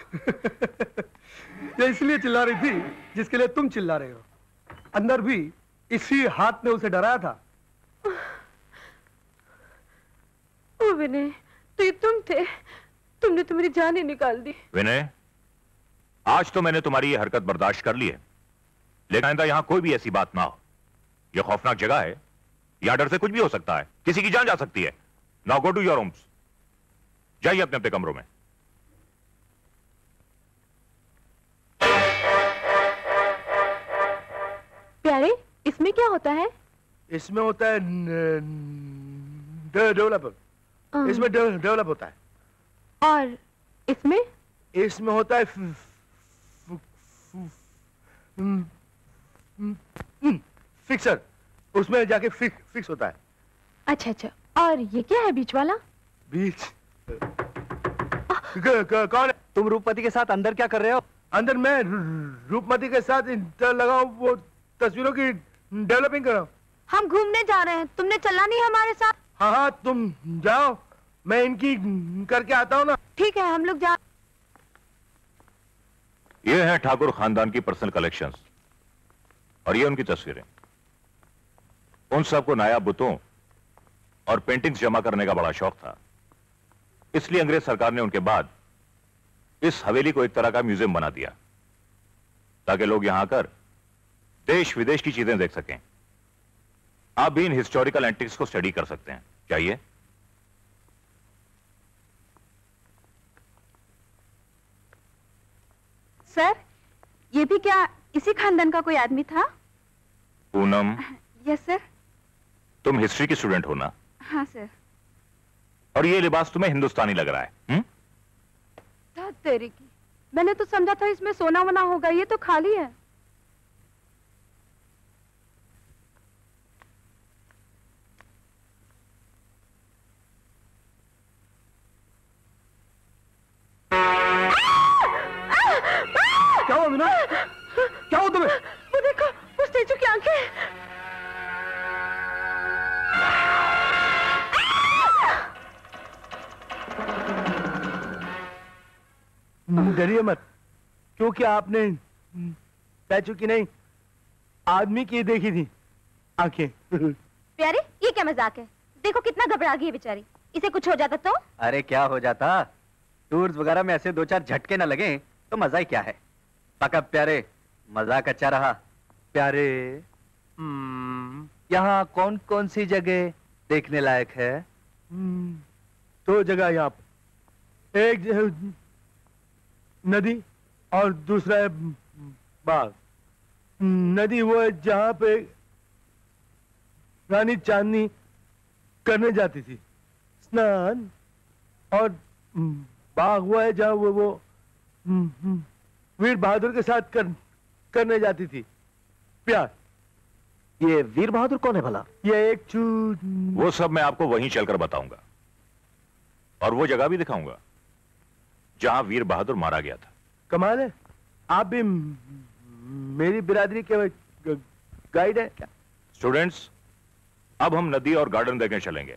ये इसलिए चिल्ला रही थी जिसके लिए तुम चिल्ला रहे हो। अंदर भी इसी हाथ ने उसे डराया था। ओ विनय, तो ये तुम थे? तुमने तो मेरी जान ही निकाल दी। विनय, आज तो मैंने तुम्हारी ये हरकत बर्दाश्त कर ली है, लेकिन आइंदा यहां कोई भी ऐसी बात ना हो। यह खौफनाक जगह है, यहां डर से कुछ भी हो सकता है, किसी की जान जा सकती है। Now go to your rooms. जाइए अपने अपने कमरों में। प्यारे, इसमें क्या होता है? इसमें होता है डेवलपर। इसमें डेवलप होता है। और इसमें? इसमें होता है फिक्सर। उसमें जाके फिक्स होता है। अच्छा। और ये क्या है बीच वाला? बीच? कौन है? तुम रूपमती के साथ अंदर क्या कर रहे हो? अंदर मैं रूपमती के साथ लगाओ, वो तस्वीरों की डेवलपिंग कर रहा हूँ। हम घूमने जा रहे हैं, तुमने चलना नहीं हमारे साथ? हाँ, तुम जाओ, मैं इनकी करके आता हूँ ना। ठीक है, हम लोग जा। ये हैं ठाकुर खानदान की पर्सनल कलेक्शंस और ये उनकी तस्वीरें। उन सबको नायाब बुतों और पेंटिंग्स जमा करने का बड़ा शौक था, इसलिए अंग्रेज सरकार ने उनके बाद इस हवेली को एक तरह का म्यूजियम बना दिया ताकि लोग यहां आकर देश विदेश की चीजें देख सकें। आप भी इन हिस्टोरिकल एंटिक्स को स्टडी कर सकते हैं। चाहिए? सर, ये भी क्या इसी खानदान का कोई आदमी था? पूनम। Yes sir. तुम हिस्ट्री की स्टूडेंट हो ना? हाँ सर। और ये लिबास तुम्हें हिंदुस्तानी लग रहा है? तेरी की, मैंने तो समझा था इसमें सोना वना होगा, ये तो खाली है। क्या हुआ मीना? क्या हुआ तुम्हें? वो देखो, वो स्टेचू की आंखें। डरिए मत, क्योंकि आपने स्टैचू की नहीं, आदमी की देखी थी आंखें। प्यारे, ये क्या मजाक है? देखो कितना घबरा गई है बेचारी। इसे कुछ हो जाता तो? अरे क्या हो जाता, टूर्स वगैरह में ऐसे 2-4 झटके न लगे तो मजा ही क्या है। पक्का प्यारे, मजाक अच्छा रहा। प्यारे, यहाँ कौन कौन सी जगह देखने लायक है? 2 जगह यहाँ पे, एक नदी और दूसरा है बाग। नदी वो है जहाँ पे रानी चांदनी करने जाती थी स्नान, और बाग वो है जहाँ वो वीर बहादुर के साथ करने जाती थी प्यार। ये वीर बहादुर कौन है भला? ये एक वो सब मैं आपको वहीं चलकर बताऊंगा, और वो जगह भी दिखाऊंगा जहां वीर बहादुर मारा गया था। कमाल है, आप भी मेरी बिरादरी के गाइड है। स्टूडेंट्स, अब हम नदी और गार्डन देखने चलेंगे।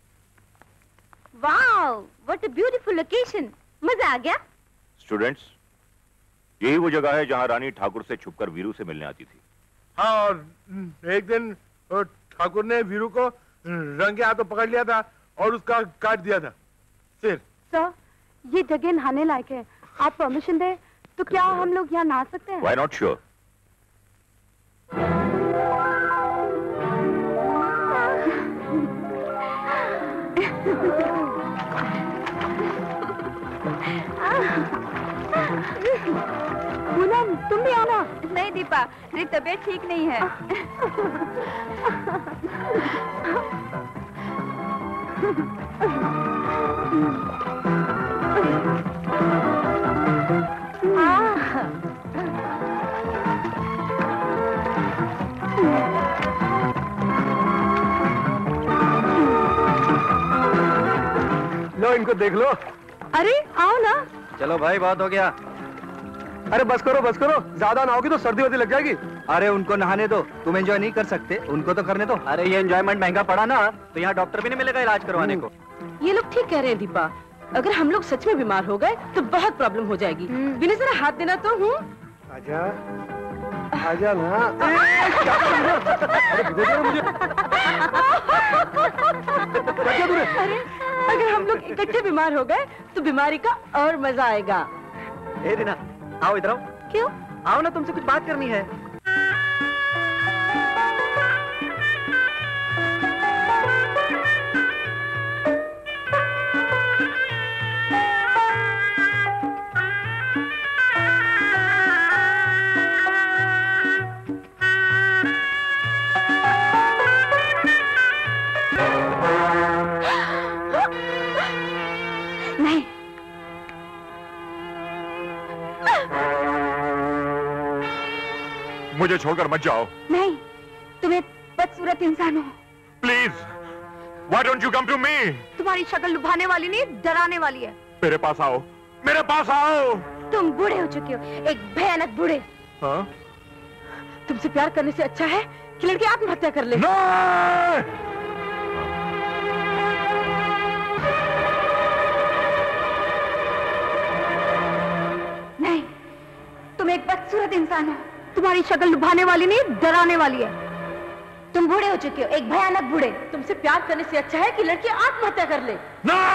Wow, what a beautiful location, मजा आ गया। स्टूडेंट्स, यही वो जगह है जहां रानी ठाकुर से छुपकर वीरू से मिलने आती थी। हाँ, और एक दिन ठाकुर ने वीरू को रंगे हाथों पकड़ लिया था और उसका काट दिया था सिर। सर, ये जगह नहाने लायक है, आप परमिशन दे तो क्या हम लोग यहाँ नहा सकते हैं? Why not, sure? पूनम, तुम भी आना। नहीं दीपा, मेरी तबीयत ठीक नहीं है। लो, इनको देख लो। अरे आओ ना। चलो भाई, बहुत हो गया। अरे बस करो, बस करो, ज्यादा नहाओगी तो सर्दी वर्दी लग जाएगी। अरे उनको नहाने दो, तुम एंजॉय नहीं कर सकते, उनको तो करने दो। अरे ये एंजॉयमेंट महंगा पड़ा ना, तो यहाँ डॉक्टर भी नहीं मिलेगा इलाज करवाने को। ये लोग ठीक कह रहे हैं दीपा, अगर हम लोग सच में बीमार हो गए तो बहुत प्रॉब्लम हो जाएगी। विनय जरा हाथ देना तो। हूँ आजा, आजा ना। अरे अगर हम लोग इकट्ठे बीमार हो गए तो बीमारी का और मजा आएगा। ए दीना, आओ इधर आओ। क्यों? आओ ना, तुमसे कुछ बात करनी है। नहीं, मुझे छोड़कर मत जाओ। नहीं, तुम एक बदसूरत इंसान हो। Please, why don't you come to me? तुम्हारी शक्ल लुभाने वाली नहीं, डराने वाली है। मेरे पास आओ, मेरे पास आओ। तुम बूढ़े हो चुके हो, एक भयानक बूढ़े। हाँ? तुमसे प्यार करने से अच्छा है कि लड़की आत्महत्या कर ले। नहीं, तुम एक बदसूरत इंसान हो। तुम्हारी शक्ल लुभाने वाली नहीं, डराने वाली है। तुम बूढ़े हो चुके हो, एक भयानक बूढ़े। तुमसे प्यार करने से अच्छा है कि लड़की आत्महत्या कर ले।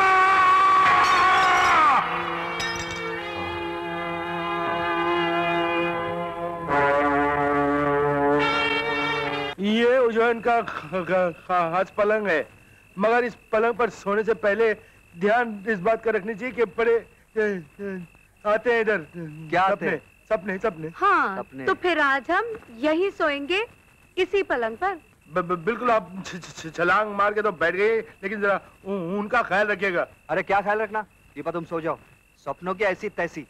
ये उज्जैन का खास पलंग है, मगर इस पलंग पर सोने से पहले ध्यान इस बात का रखनी चाहिए कि बड़े आते हैं इधर। क्या आते हैं? सपने, सपने। हाँ, सपने। तो फिर आज हम यही सोएंगे, इसी पलंग पर। बिल्कुल, आप छलांग मार के तो बैठ गए, लेकिन जरा उनका ख्याल रखिएगा। अरे क्या ख्याल रखना दीपा, तुम सो जाओ, सपनों की ऐसी तैसी।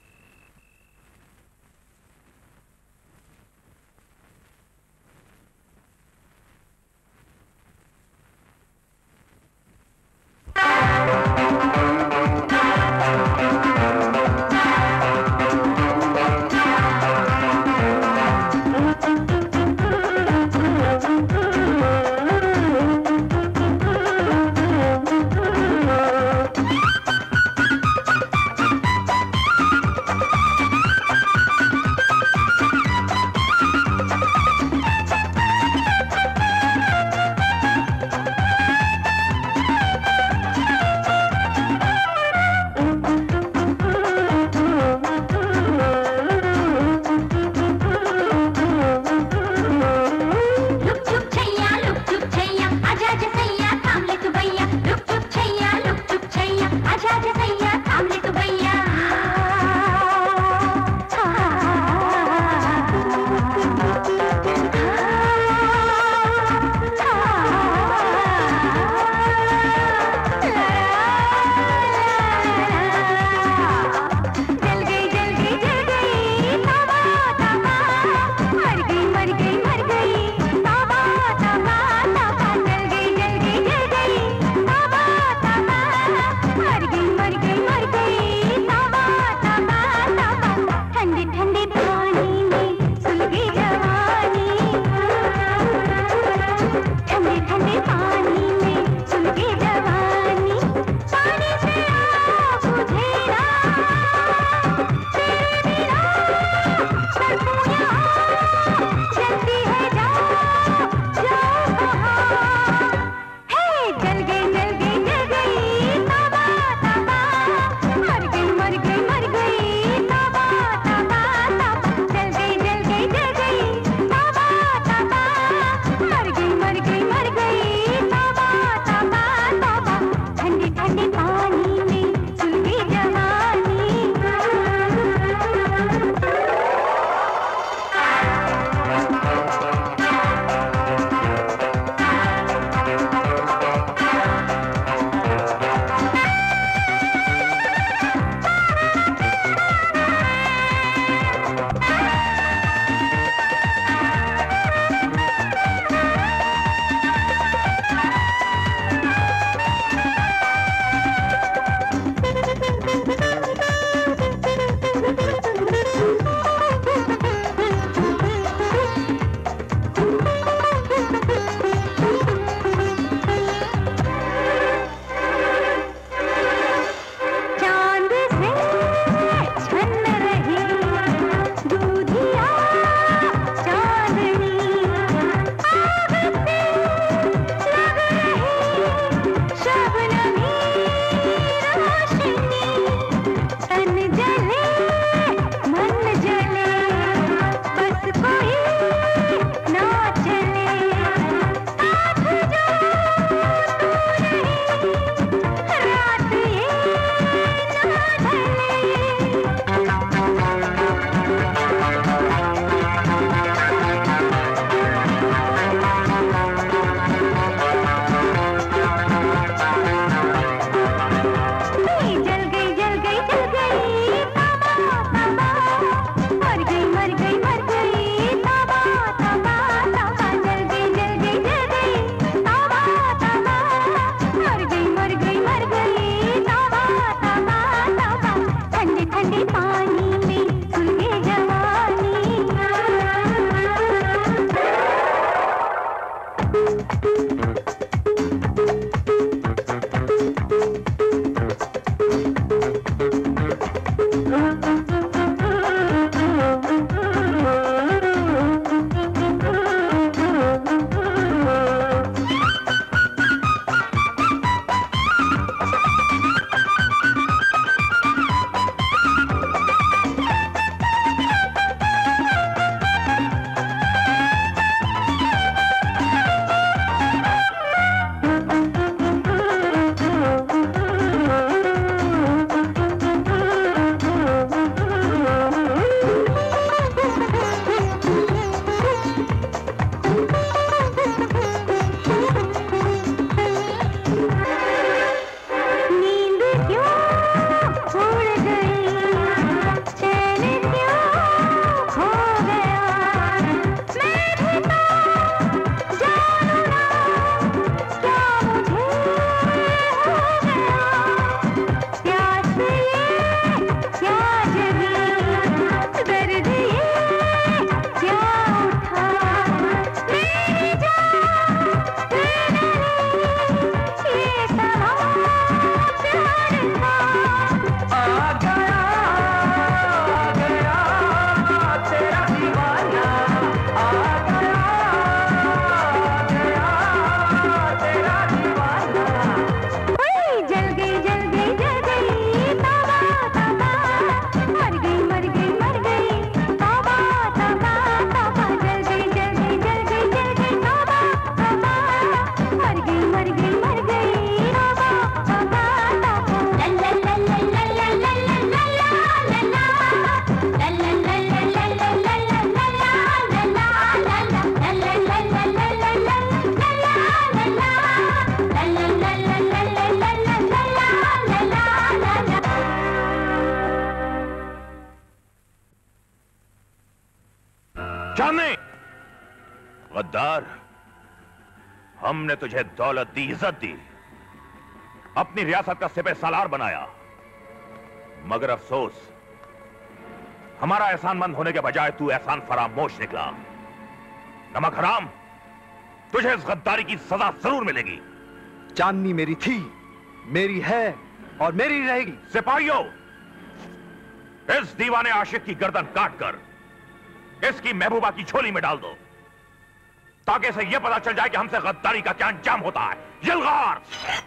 चांदनी, गद्दार, हमने तुझे दौलत दी, इज्जत दी, अपनी रियासत का सिपह सालार बनाया, मगर अफसोस हमारा एहसानमंद होने के बजाय तू एहसान फरामोश निकला। नमक हराम, तुझे इस गद्दारी की सजा जरूर मिलेगी। चांदनी मेरी थी, मेरी है और मेरी रहेगी। सिपाहियों, इस दीवाने आशिक की गर्दन काटकर इसकी महबूबा की झोली में डाल दो, ताकि इसे यह पता चल जाए कि हमसे गद्दारी का क्या अंजाम होता है। यलगार!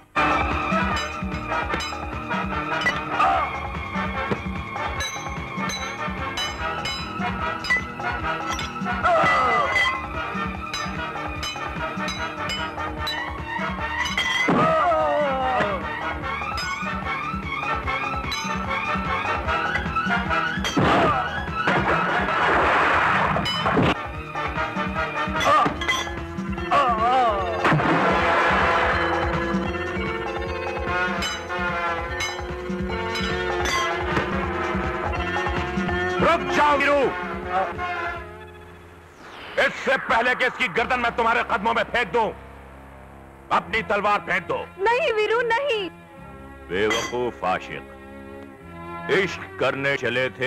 इससे पहले कि इसकी गर्दन मैं तुम्हारे कदमों में फेंक दूं, अपनी तलवार फेंक दो। नहीं वीरू, नहीं। बेवकूफ आशिक, इश्क करने चले थे।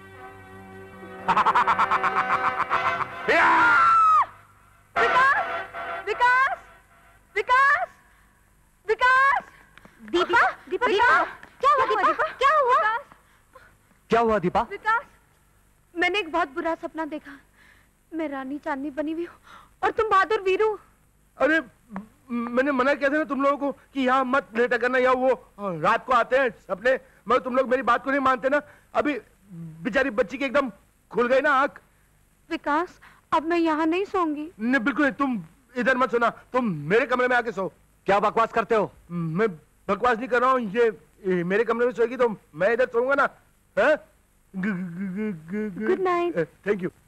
विकास, विकास, विकास, दीपा, दीपा, दीपा, क्या हुआ दीपा? क्या हुआ? क्या हुआ दीपा? विकास, मैंने एक बहुत बुरा सपना देखा। मैं रानी चांदनी बनी हुई हूँ और तुम बहादुर वीरू। अरे मैंने मना किया था ना तुम लोगों को कि यहाँ मत लेटा करना, या वो रात को आते हैं सपने, मगर तुम लोग मेरी बात को नहीं मानते ना। अभी बेचारी बच्ची की एकदम खुल गई ना आंख। विकास, अब मैं यहाँ नहीं सोऊंगी। नहीं, बिल्कुल नहीं, तुम इधर मत सोना, तुम मेरे कमरे में आके सो। क्या बकवास करते हो? मैं बकवास नहीं कर रहा हूँ, ये मेरे कमरे में सोएगी तो मैं इधर सोऊंगा ना। Good night. Thank you.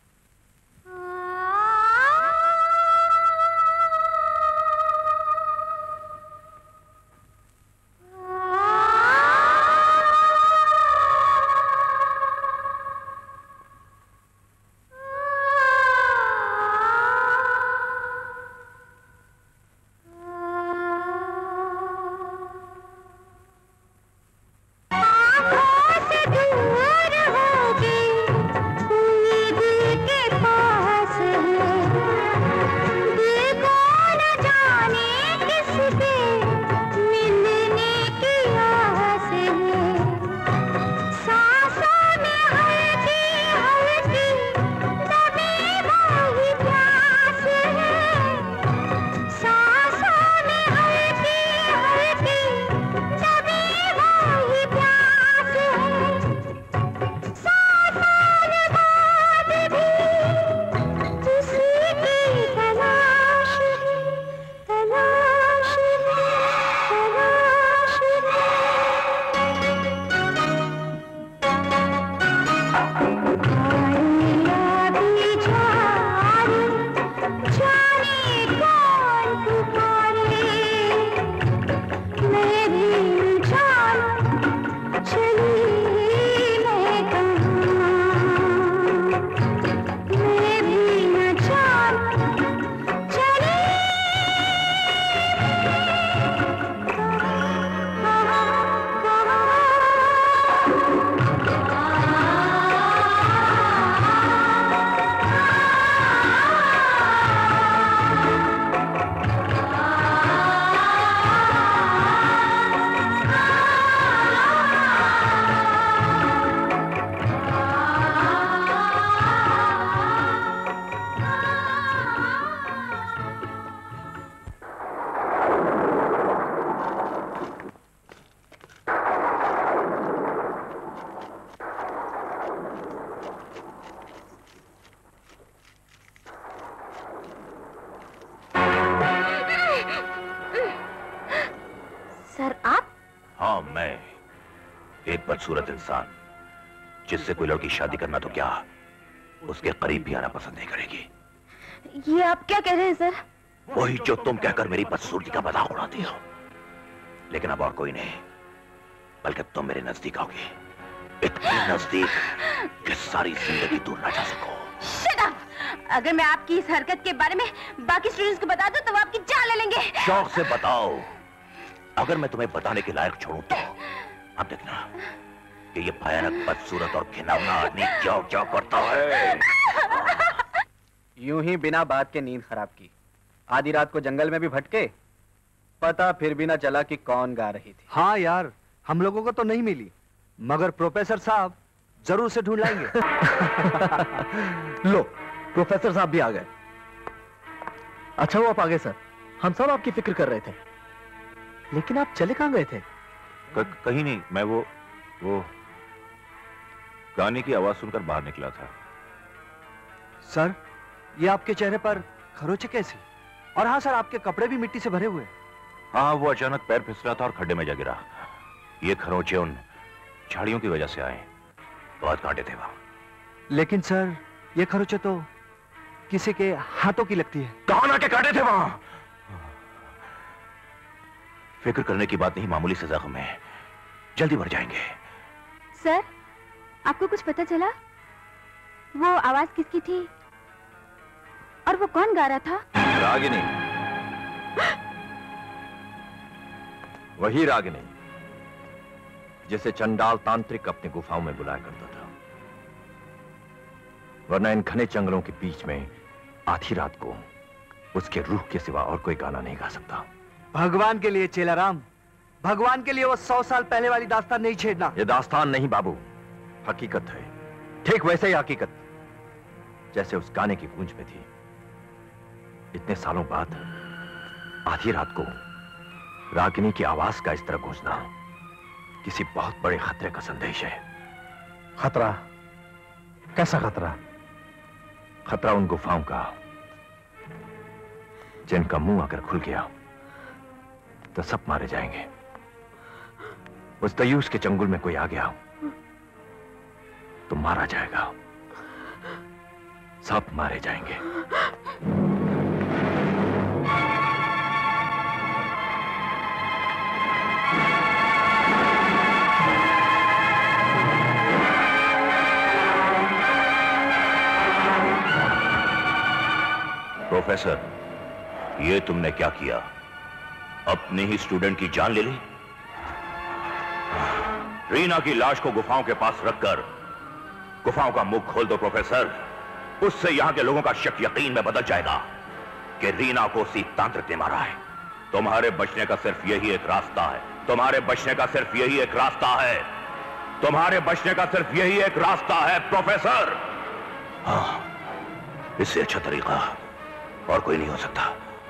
बदसूरत इंसान जिससे कोई लड़की शादी करना तो क्या उसके करीब भी आना पसंद नहीं करेगी। ये आप क्या कह रहे हैं सर? वही जो तुम कहकर मेरी बदसूरती का मजाक उड़ाती हो। लेकिन अब और कोई नहीं, बल्कि तुम मेरे नजदीक आओगे, इतने नजदीक कि सारी जिंदगी दूर ना जा सको। Shut up! अगर मैं आपकी इस हरकत के बारे में बाकी स्टूडेंट्स को बता दूं तो वो आपकी जान ले लेंगे। शौक से बताओ, अगर मैं तुम्हें बताने के लायक छोड़ूं तो अब देखना कि ये भयानक बदसूरत और घिनौना आदमी क्या क्या करता है। यूं ही बिना बात के नींद खराब की, आधी रात को जंगल में भी भटके, पता फिर भी ना चला कि कौन गा रही थी। हाँ यार, हम लोगों को तो नहीं मिली, मगर प्रोफेसर साहब जरूर से ढूंढ लाएंगे। लो, प्रोफेसर साहब भी आ गए। अच्छा वो आप आ गए सर, हम सब आपकी फिक्र कर रहे थे, लेकिन आप चले कहां गए थे? कहीं नहीं, मैं वो गाने की आवाज सुनकर बाहर निकला था। सर, ये आपके चेहरे पर खरोंचे कैसी? और हाँ सर, आपके कपड़े भी मिट्टी से भरे हुए। हाँ, वो अचानक पैर फिसला था और खड्डे में जा गिरा। ये खरोंचे उन झाड़ियों की वजह से आए, बहुत कांटे थे वहां। लेकिन सर, ये खरोंचे तो किसी के हाथों की लगती है। कहां ना के कांटे थे वहां? फिक्र करने की बात नहीं, मामूली से जख्म है, जल्दी भर जाएंगे। सर, आपको कुछ पता चला? वो आवाज किसकी थी और वो कौन गा रहा था? रागिनी। वही रागिनी जिसे चंडाल तांत्रिक अपनी गुफाओं में बुलाया करता था, वरना इन घने जंगलों के बीच में आधी रात को उसके रूह के सिवा और कोई गाना नहीं गा सकता। भगवान के लिए चेलाराम, भगवान के लिए वो 100 साल पहले वाली दास्तान नहीं छेड़ना। ये दास्तान नहीं बाबू, हकीकत है, ठीक वैसे ही हकीकत जैसे उस गाने की गूंज में थी। इतने सालों बाद आधी रात को रागिनी की आवाज का इस तरह गूंजना किसी बहुत बड़े खतरे का संदेश है। खतरा? कैसा खतरा? खतरा उन गुफाओं का जिनका मुंह अगर खुल गया तो सब मारे जाएंगे। उस दयूस के चंगुल में कोई आ गया तो मारा जाएगा, सब मारे जाएंगे। प्रोफेसर, ये तुमने क्या किया? अपने ही स्टूडेंट की जान ले ली। रीना की लाश को गुफाओं के पास रखकर गुफाओं का मुख खोल दो प्रोफेसर। उससे यहां के लोगों का शक यकीन में बदल जाएगा कि रीना को उसी तांत्रिक ने मारा है। तुम्हारे बचने का सिर्फ यही एक रास्ता है, तुम्हारे बचने का सिर्फ यही एक रास्ता है, तुम्हारे बचने का सिर्फ यही एक रास्ता है प्रोफेसर। हाँ, इससे अच्छा तरीका और कोई नहीं हो सकता।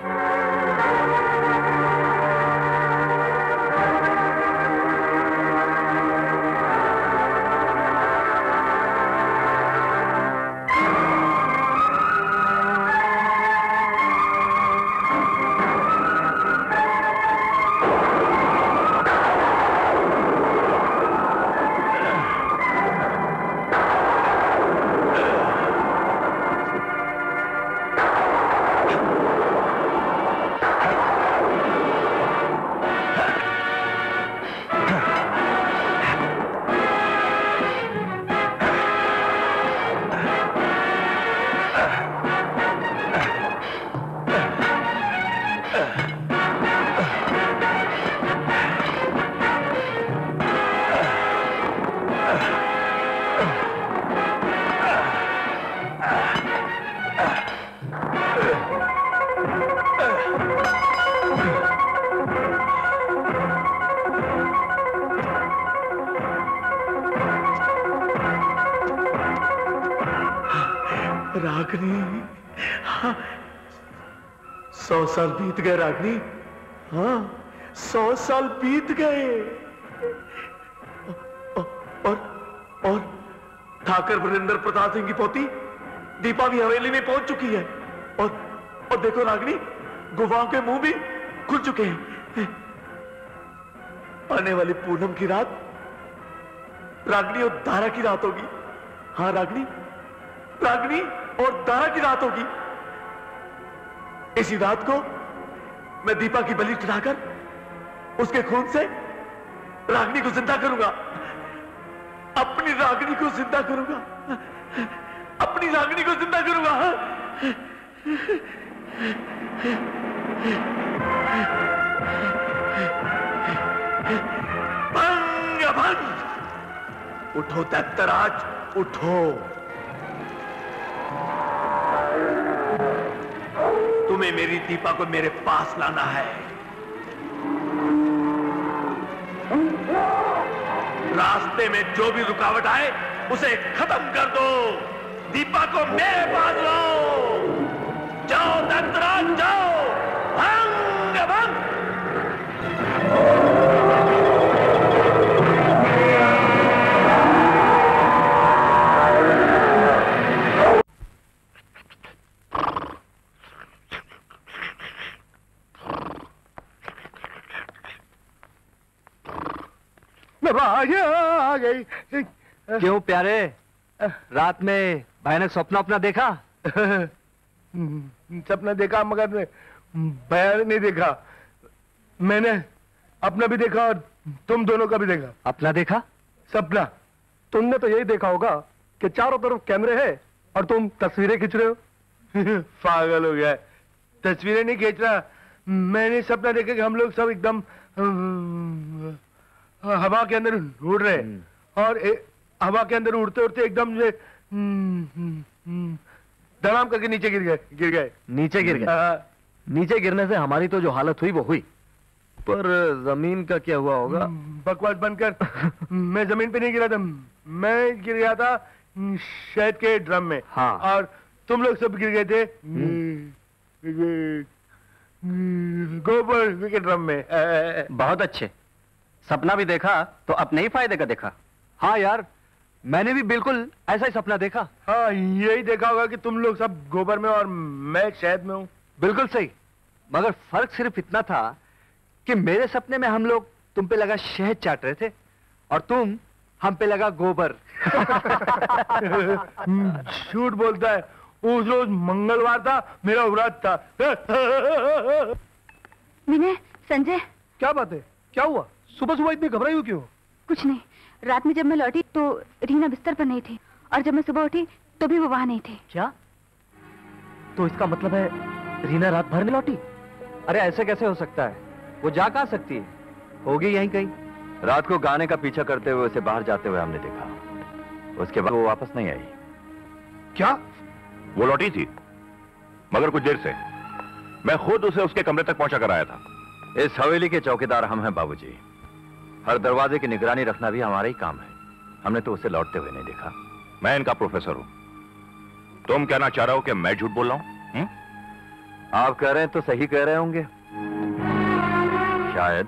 रागिनी, हाँ, 100 साल बीत गए रागिनी। हाँ, 100 साल बीत गए। और ठाकर वरिंदर प्रताप सिंह की पोती दीपा भी हवेली में पहुंच चुकी है। और देखो रागिनी, गुफाओं के मुंह भी खुल चुके हैं। आने वाली पूनम की रात रागिनी और दारा की रात होगी। हाँ रागिनी, रागिनी और दारा की रात होगी। इसी रात को मैं दीपा की बलि चढ़ाकर उसके खून से रागिनी को जिंदा करूंगा। अपनी रागिनी को जिंदा करूंगा। अपनी रागिनी को जिंदा करूंगा। भंग भंग! उठो दैत्यराज, उठो। तुम्हें मेरी दीपा को मेरे पास लाना है। रास्ते में जो भी रुकावट आए उसे खत्म कर दो। दीपा को मेरे पास लाओ। जाओ दैत्यराज, जाओ। भंग भंग! आ गई। क्यों प्यारे, रात में भयानक सपना अपना देखा? सपना देखा मगर भयानक नहीं देखा। मैंने अपना भी देखा और तुम दोनों का भी देखा। अपना देखा? सपना। तुमने तो यही देखा होगा कि चारों तरफ कैमरे हैं और तुम तस्वीरें खींच रहे हो। पागल हो गया है। तस्वीरें नहीं खींच रहा, मैंने सपना देखा कि हम लोग सब एकदम हवा के अंदर उड़ रहे और हवा के अंदर उड़ते उड़ते एकदम से धड़ाम करके नीचे गिर गए। नीचे गिर गए? नीचे गिरने से हमारी तो जो हालत हुई वो हुई, पर जमीन का क्या हुआ होगा? बकवास बनकर। मैं जमीन पे नहीं गिरा था, मैं गिर गया था शहद के ड्रम में। हाँ। और तुम लोग सब गिर गए थे गोबर के ड्रम में। बहुत अच्छे। सपना भी देखा तो अपने ही फायदे का देखा। हाँ यार, मैंने भी बिल्कुल ऐसा ही सपना देखा। हाँ, यही देखा होगा कि तुम लोग सब गोबर में और मैं शहद में हूँ। बिल्कुल सही, मगर फर्क सिर्फ इतना था कि मेरे सपने में हम लोग तुम पे लगा शहद चाट रहे थे और तुम हम पे लगा गोबर। झूठ बोलता है। उस रोज मंगलवार था, मेरा व्रत था। विनय, संजय, क्या बात है? क्या हुआ? सुबह सुबह इतनी घबराई हुई क्यों? कुछ नहीं। रात में जब मैं लौटी तो रीना बिस्तर पर नहीं थी और जब मैं सुबह उठी तो भी वो वहां नहीं थी। क्या? तो इसका मतलब है रीना रात भर में लौटी? अरे ऐसे कैसे हो सकता है? वो जा कहां सकती है? होगी यहीं कहीं। रात को गाने का पीछा करते हुए उसे बाहर जाते हुए हमने देखा। उसके बाद वो वापस नहीं आई। क्या? वो लौटी थी, मगर कुछ देर से। मैं खुद उसे उसके कमरे तक पहुंचा कर आया था। इस हवेली के चौकीदार हम हैं बाबूजी। हर दरवाजे की निगरानी रखना भी हमारा ही काम है। हमने तो उसे लौटते हुए नहीं देखा। मैं इनका प्रोफेसर हूं। तुम कहना चाह रहे हो कि मैं झूठ बोल रहा हूं? आप कह रहे हैं तो सही कह रहे होंगे शायद।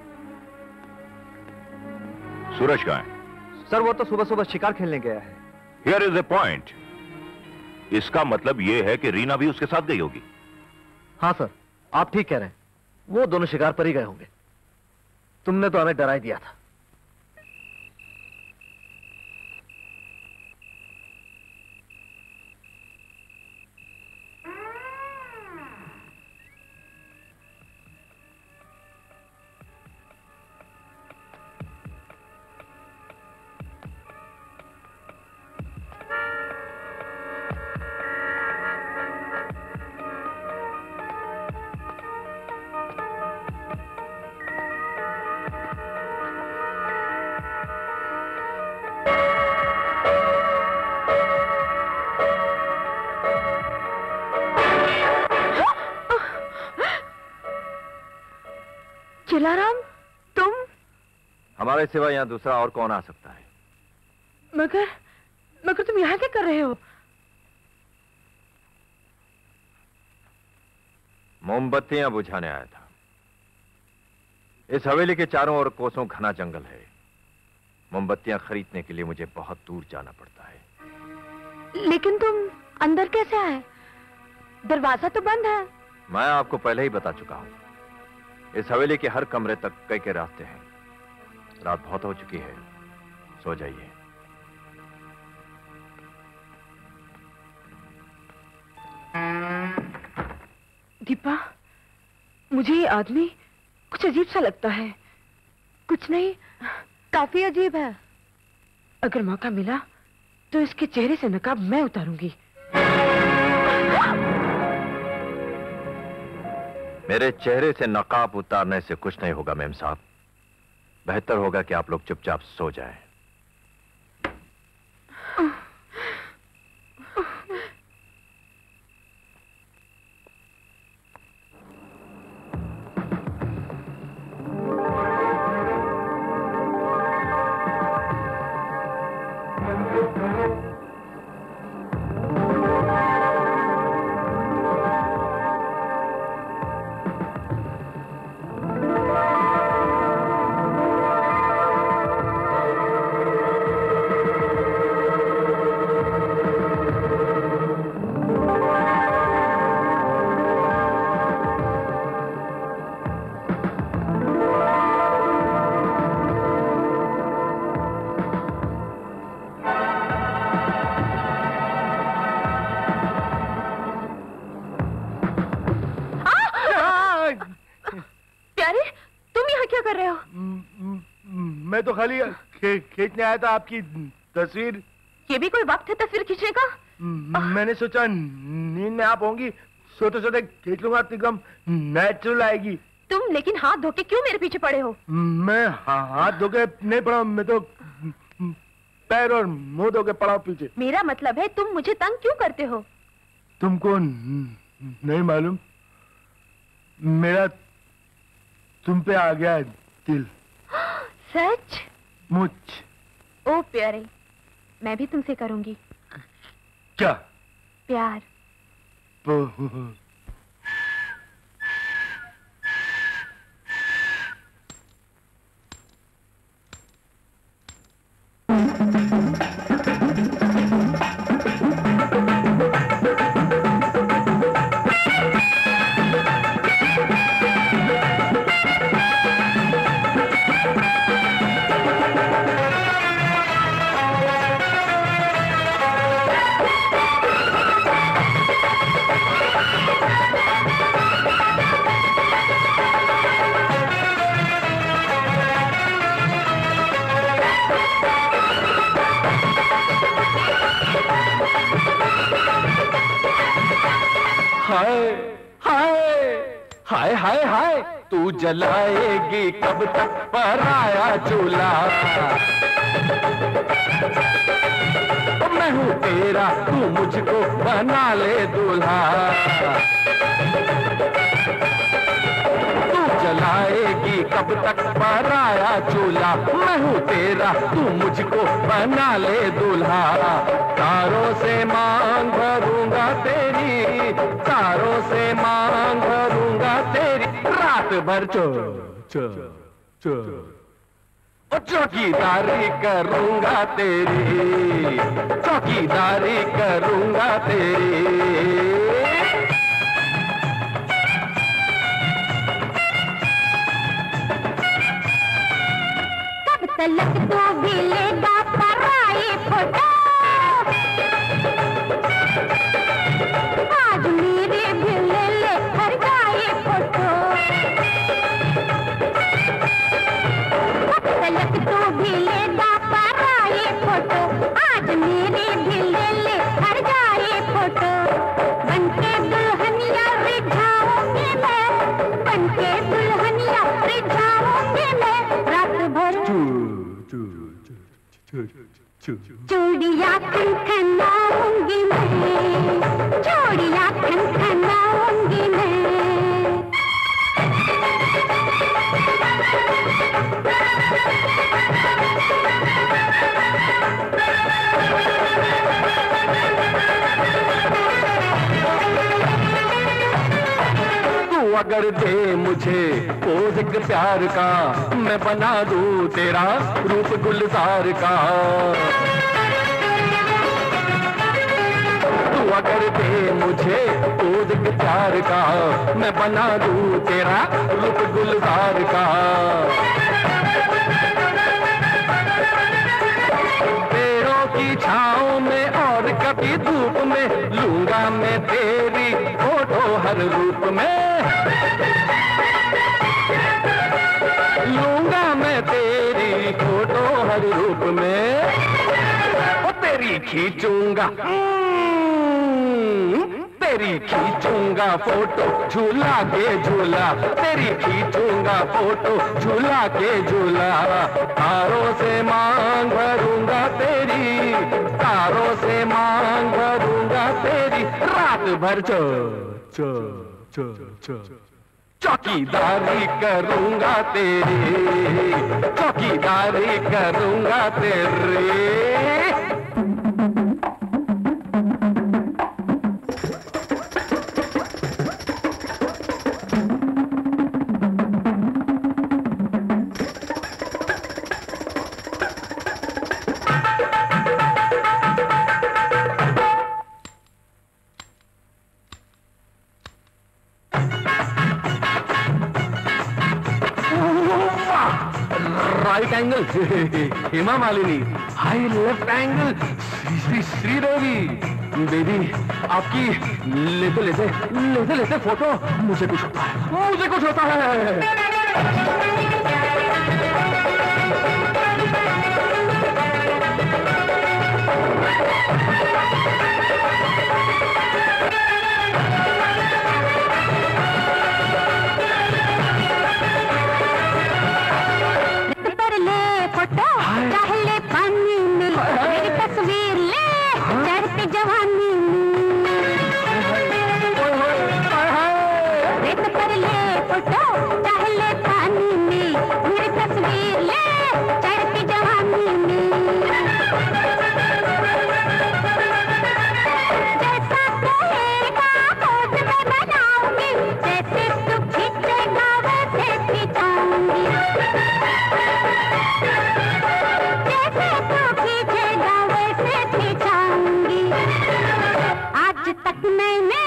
सूरज कहां है? सर वो तो सुबह सुबह शिकार खेलने गया है। Here is a point. इसका मतलब यह है कि रीना भी उसके साथ गई होगी। हाँ सर, आप ठीक कह रहे हैं। वो दोनों शिकार पर ही गए होंगे। तुमने तो हमें डरा ही दिया था। जलाराम, तुम? हमारे सिवा यहाँ दूसरा और कौन आ सकता है? मगर तुम यहाँ क्या कर रहे हो? मोमबत्तियां बुझाने आया था। इस हवेली के चारों ओर कोसों घना जंगल है। मोमबत्तियां खरीदने के लिए मुझे बहुत दूर जाना पड़ता है। लेकिन तुम अंदर कैसे आए? दरवाजा तो बंद है। मैं आपको पहले ही बता चुका हूं। इस हवेली के हर कमरे तक कई रास्ते हैं। रात बहुत हो चुकी है, सो जाइए। दीपा, मुझे ये आदमी कुछ अजीब सा लगता है। कुछ नहीं, काफी अजीब है। अगर मौका मिला तो इसके चेहरे से नकाब मैं उतारूंगी। मेरे चेहरे से नकाब उतारने से कुछ नहीं होगा मेम साहब। बेहतर होगा कि आप लोग चुपचाप सो जाएं। मैं तो खाली खींचने आया था आपकी तस्वीर। ये भी कोई वक्त है तस्वीर खींचने का? मैंने सोचा नींद में आप होंगी, सोते सोते खींच लूंगा, एकदम नेचुरल आएगी। तुम लेकिन हाथ धोके क्यों मेरे पीछे पड़े हो? मैं हाथ धोके नहीं पड़ा, मैं तो पैर और मुंह धोके पड़ा पीछे। मेरा मतलब है तुम मुझे तंग क्यों करते हो? तुमको नहीं मालूम, मेरा तुम पे आ गया है दिल। सच? मुझ। ओ प्यारे, मैं भी तुमसे करूंगी। क्या? प्यार। हाय हाय हाय, तू जलाएगी कब तक पराया चूल्हा? मैं हूँ तेरा, तू मुझको बना ले दूल्हा। तू जलाएगी कब तक पराया चूल्हा? मैं हूँ तेरा, तू मुझको बना ले दूल्हा। तारों से मांग भरूंगा तेरी, तारों से मांग भरूंगा तेरी, रात भर चौकीदारी करूंगा तेरी, चौकीदारी करूंगा तेरी। कब तलक तू भी लेगा पराई फोटो? आज मेरे भी ले ले हर गाये फोटो। कब तलक तू भी लेगा पराई फोटो? आज मेरे भी ले ले हर गाये फोटो। बनके दुल्हनिया रिझाऊंगी मैं, बनके दुल्हनिया रिझाऊंगी मैं, रात भर चूड़ियाँ खनखनाऊंगी मैं, चूड़ियाँ खनखनाऊंगी मैं। तू अगर दे मुझे पोज एक प्यार का, मैं बना दूं तेरा रूप गुलजार का। तू अगर दे मुझे पोज एक प्यार का, मैं बना दूं तेरा रूप गुलजार का। पेड़ों की छाँव में और कभी धूप में लूंगा मैं तेरी फोटो हर रूप में, लूंगा मैं तेरी फोटो हर रूप में। ओ तेरी खींचूंगा तेरी खींचूंगा फोटो झूला के झूला, तेरी खींचूंगा फोटो झूला के झूला। तारों से मांग भरूंगा तेरी, तारों से मांग भरूंगा तेरी, रात भर चौकीदारी करूंगा तेरी, चौकीदारी करूंगा तेरी। Right angle Hema Malini, high left angle Sridevi. Baby आपकी लेते लेते लेते लेते फोटो मुझे कुछ होता है, मुझे कुछ होता है। चाहे ले पानी में मेरी तस्वीर ले, चढ़ती जवानी रेत पर ले फोटो, चाहे ले पानी में मेरी तस्वीर ले, चढ़ती जवानी जैसा कहेगा पोज में बनाऊंगी, जैसे तू खींचेगा वैसे खींचाऊंगी, आज तक मैंने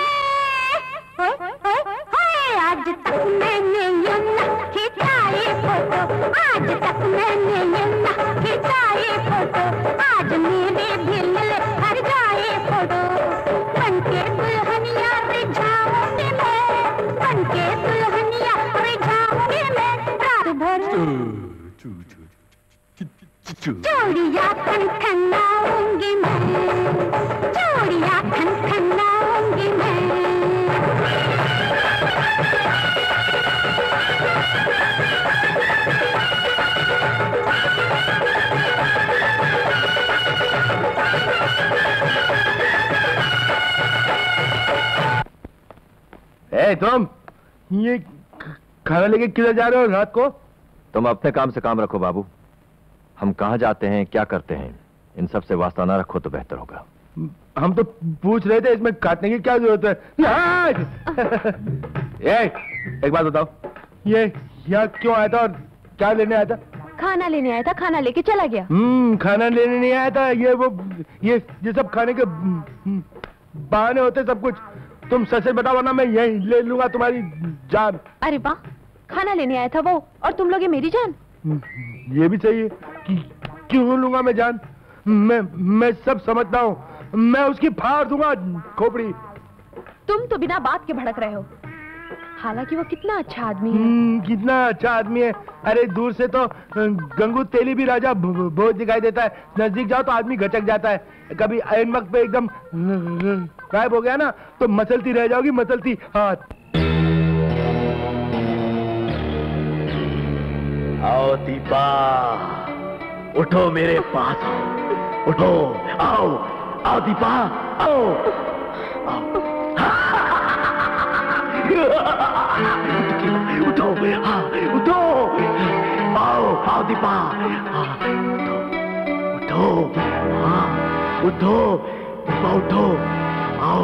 यूं न खिंचाई फोटो, आज तक मैंने यूं न खिंचाई फोटो, आज मेरी भी मिल हर जाए फोटो। बनके दुल्हनिया रिझाऊंगी मैं, बनके दुल्हनिया रिझाऊंगी मैं, रात भर चूड़ियाँ खनखनाऊंगी मैं, चूड़ियाँ खनखनाऊंगी मैं। तुम ये खाना लेके किधर जा रहे हो रात को? तुम अपने काम से काम रखो बाबू। हम कहाँ जाते हैं, क्या करते हैं, इन सब से वास्ता ना रखो तो बेहतर होगा। हम तो पूछ रहे थे इसमें काटने की क्या जरूरत है। एक बात बताओ, ये यहाँ क्यों आया था और क्या लेने आया था? खाना लेने आया था, खाना लेके चला गया। खाना लेने नहीं आया था, ये सब खाने के बहाने होते सब कुछ। तुम सच सच बताओ वरना मैं यही ले लूंगा तुम्हारी जान। अरे वाह, खाना लेने आया था वो और तुम लोग ये मेरी जान। ये भी सही है कि क्यों लूंगा मैं जान। मैं सब समझता हूँ, मैं उसकी फाड़ दूंगा खोपड़ी। तुम तो बिना बात के भड़क रहे हो, हालांकि वो कितना अच्छा आदमी है। कितना अच्छा आदमी है। अरे दूर से तो गंगू तेली भी राजा भोज दिखाई देता है, नजदीक जाओ तो आदमी गचक जाता है। कभी ऐन वक्त पे एकदम गायब हो गया ना तो मसलती रह जाओगी, मसलती हाथ। आओ दीपा, उठो मेरे पास आओ, उठो, आओ आओ दीपा, आओ आओ। उठो, हाँ उठो, आओ आओ दीपा, उठो, हाँ उठो दीपा, उठो, आओ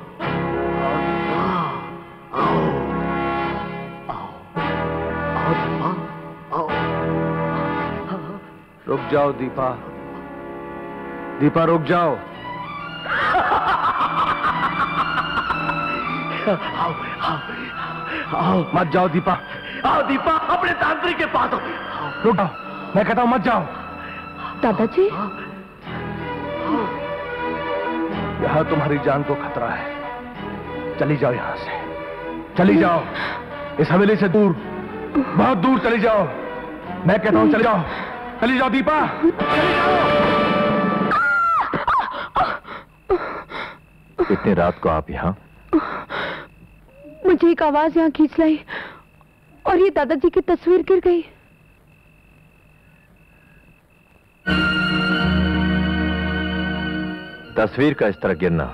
आओ आओ आओ दीपा, आओ। रुक जाओ दीपा, दीपा रुक जाओ। आओ आओ आओ, मत जाओ दीपा, आओ दीपा, अपने तांत्रिक के पास आओ। रुक जाओ, मैं कहता हूं मत जाओ। दादाजी, यहां तुम्हारी जान को खतरा है, चली जाओ यहां से, चली जाओ इस हवेली से दूर, बहुत दूर चली जाओ। मैं कहता हूं चली जाओ, चली जाओ दीपा, चली जाओ। इतनी रात को आप यहाँ? मुझे एक आवाज यहाँ खींच लाई और ये दादाजी की तस्वीर गिर गई। तस्वीर का इस तरह गिरना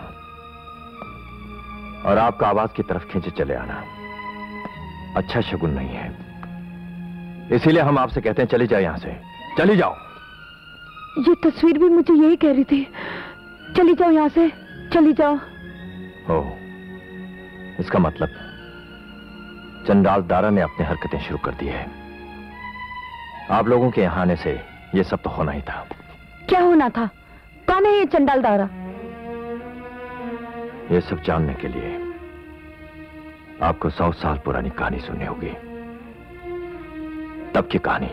और आपका आवाज की तरफ खींचे चले आना अच्छा शगुन नहीं है। इसीलिए हम आपसे कहते हैं चली जाओ यहां से, चली जाओ। ये तस्वीर भी मुझे यही कह रही थी, चली जाओ यहां से, चली जाओ। हो, इसका मतलब चंडाल दारा ने अपनी हरकतें शुरू कर दी है। आप लोगों के यहां आने से यह सब तो होना ही था। क्या होना था? कौन है ये चंडाल दारा? ये सब जानने के लिए आपको 100 साल पुरानी कहानी सुननी होगी। तब की कहानी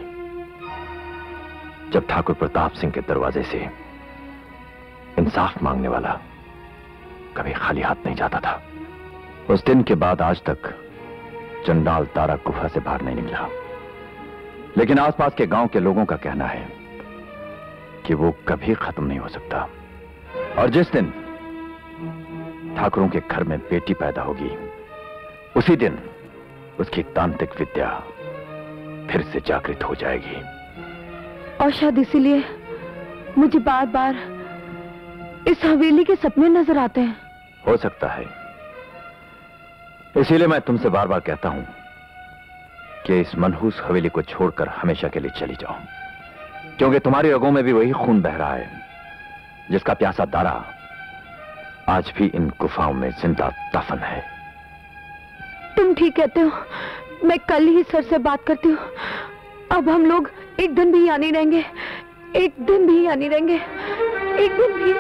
जब ठाकुर प्रताप सिंह के दरवाजे से इंसाफ मांगने वाला कभी खाली हाथ नहीं जाता था। उस दिन के बाद आज तक चंडाल तारा गुफा से बाहर नहीं निकला, लेकिन आसपास के गांव के लोगों का कहना है कि वो कभी खत्म नहीं हो सकता। और जिस दिन ठाकुरों के घर में बेटी पैदा होगी उसी दिन उसकी तांत्रिक विद्या फिर से जागृत हो जाएगी। और शायद इसीलिए मुझे बार बार इस हवेली के सपने नजर आते हैं। हो सकता है, इसीलिए मैं तुमसे बार बार कहता हूं कि इस मनहूस हवेली को छोड़कर हमेशा के लिए चली जाओ, क्योंकि तुम्हारी रगों में भी वही खून बह रहा है जिसका प्यासा दारा आज भी इन गुफाओं में जिंदा दफन है। तुम ठीक कहते हो, मैं कल ही सर से बात करती हूँ। अब हम लोग एक दिन भी यहाँ नहीं रहेंगे, एक दिन भी यहाँ नहीं रहेंगे, एक दिन भी।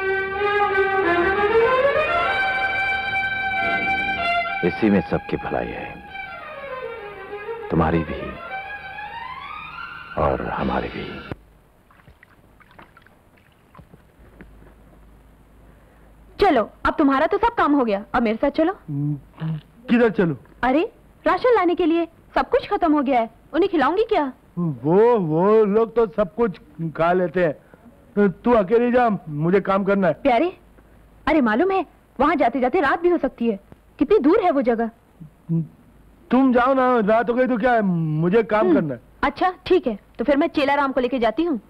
इसी में सबकी भलाई है, तुम्हारी भी और हमारी भी। चलो, अब तुम्हारा तो सब काम हो गया, अब मेरे साथ चलो। किधर चलो? अरे राशन लाने के लिए, सब कुछ खत्म हो गया है, उन्हें खिलाऊंगी क्या? वो लोग तो सब कुछ खा लेते हैं, तू अकेली जा, मुझे काम करना है। प्यारे, अरे मालूम है वहाँ जाते जाते रात भी हो सकती है, कितनी दूर है वो जगह। तुम जाओ ना, रात हो गई तो क्या है, मुझे काम करना है। अच्छा ठीक है, तो फिर मैं चेलाराम को लेके जाती हूँ।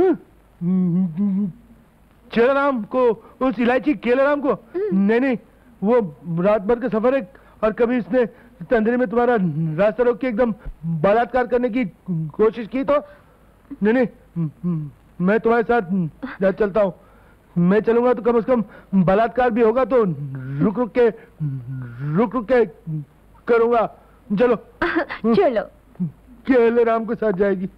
चेलाराम को? उस इलायची केलाराम को? नहीं, वो रात भर का सफर है और कभी इसने तंदरी में तुम्हारा रास्ता रोक के एकदम बलात्कार करने की कोशिश की तो नहीं, मैं तुम्हारे साथ चलता हूँ। मैं चलूंगा तो कम से कम बलात्कार भी होगा तो रुक रुक के करूंगा। चलो चलो। केलाराम के साथ जाएगी।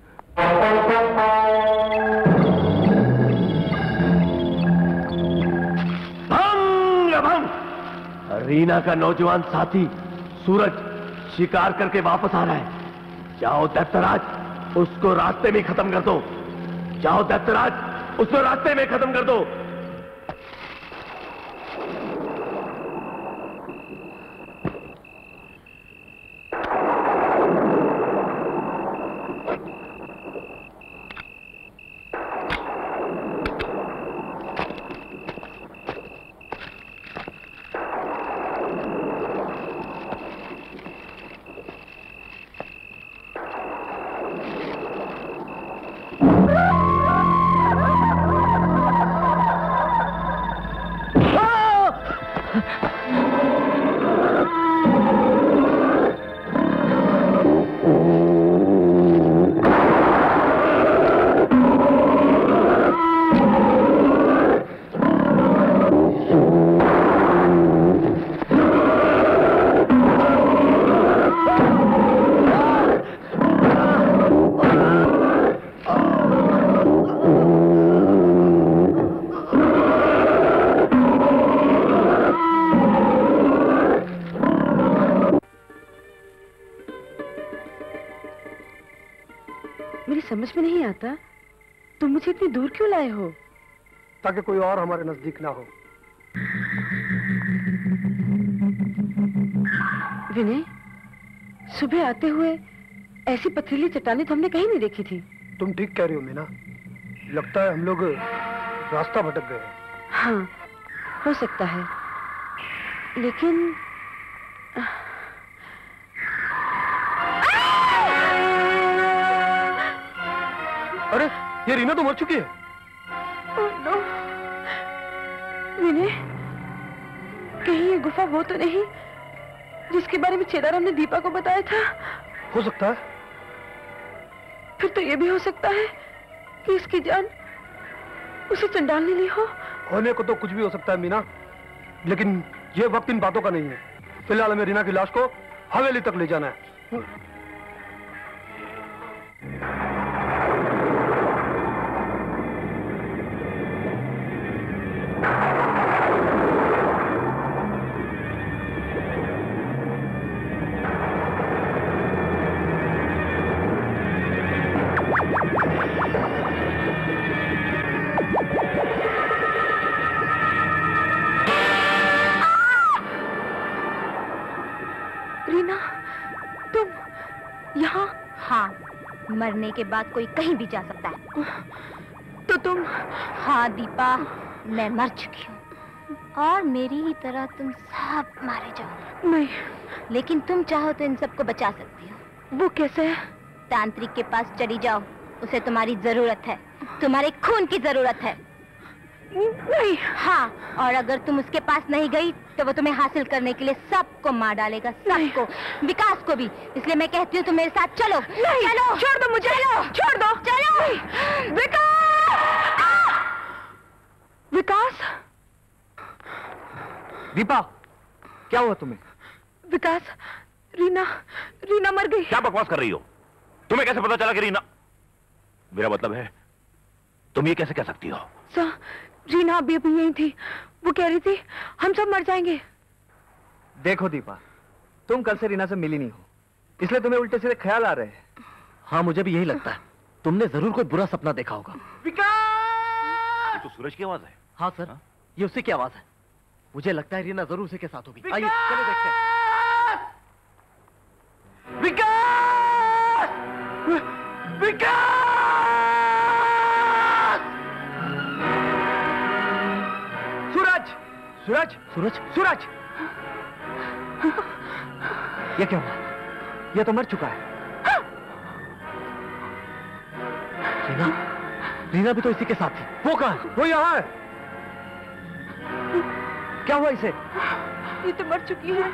रीना का नौजवान साथी सूरज शिकार करके वापस आ रहा है। जाओ दैत्यराज, उसको रास्ते में खत्म कर दो। जाओ दैत्यराज, उसको रास्ते में खत्म कर दो। समझ में नहीं आता, तुम मुझे इतनी दूर क्यों लाए हो? ताकि कोई और हमारे नजदीक ना हो। विनय, सुबह आते हुए ऐसी पथरीली चट्टानें तो हमने कहीं नहीं देखी थी। तुम ठीक कह रही हो मीना, लगता है हम लोग रास्ता भटक गए। हाँ, हो सकता है, लेकिन अरे ये रीना तो मर चुकी है। नो। विनय, कहीं ये गुफा वो तो नहीं जिसके बारे में चेदाराम ने दीपा को बताया था? हो सकता है। फिर तो ये भी हो सकता है कि इसकी जान उसे चंडाल ने ली हो। होने को तो कुछ भी हो सकता है मीना, लेकिन ये वक्त इन बातों का नहीं है। फिलहाल हमें रीना की लाश को हवेली तक ले जाना है। मरने के बाद कोई कहीं भी जा सकता है। तो तुम? हाँ दीपा, मैं मर चुकी हूँ और मेरी ही तरह तुम सब मारे जाओ। नहीं, लेकिन तुम चाहो तो इन सबको बचा सकती हो। वो कैसे है? तांत्रिक के पास चली जाओ, उसे तुम्हारी जरूरत है, तुम्हारे खून की जरूरत है। नहीं। हाँ, और अगर तुम उसके पास नहीं गई तो वो तुम्हें हासिल करने के लिए सबको मार डालेगा, सबको, विकास को भी। इसलिए मैं कहती हूँ तुम मेरे साथ चलो। नहीं, चलो, छोड़ दो मुझे, चलो, छोड़ दो, चलो। विकास! विकास! दीपा, क्या हुआ तुम्हें? विकास, रीना मर गई। क्या बकवास कर रही हो? तुम्हें कैसे पता चला कि रीना? मेरा मतलब है तुम ये कैसे कह सकती हो? सर, रीना अभी यहीं थी, वो कह रही थी हम सब मर जाएंगे। देखो दीपा, तुम कल से रीना से मिली नहीं हो, इसलिए तुम्हें उल्टे सीधे ख्याल आ रहे हैं। हाँ, मुझे भी यही लगता है। तुमने जरूर कोई बुरा सपना देखा होगा। विकास! तो सूरज की आवाज है। हाँ सर, ये उसी की आवाज है। मुझे लगता है रीना जरूर उसी के साथ होगी। आइए चलो देखते हैं। विकास! विकास! सूरज! सूरज! ये क्या हुआ? ये तो मर चुका है। रीना भी तो इसी के साथ थी। वो कहाँ है? वो यहाँ है। क्या हुआ इसे? ये तो मर चुकी है।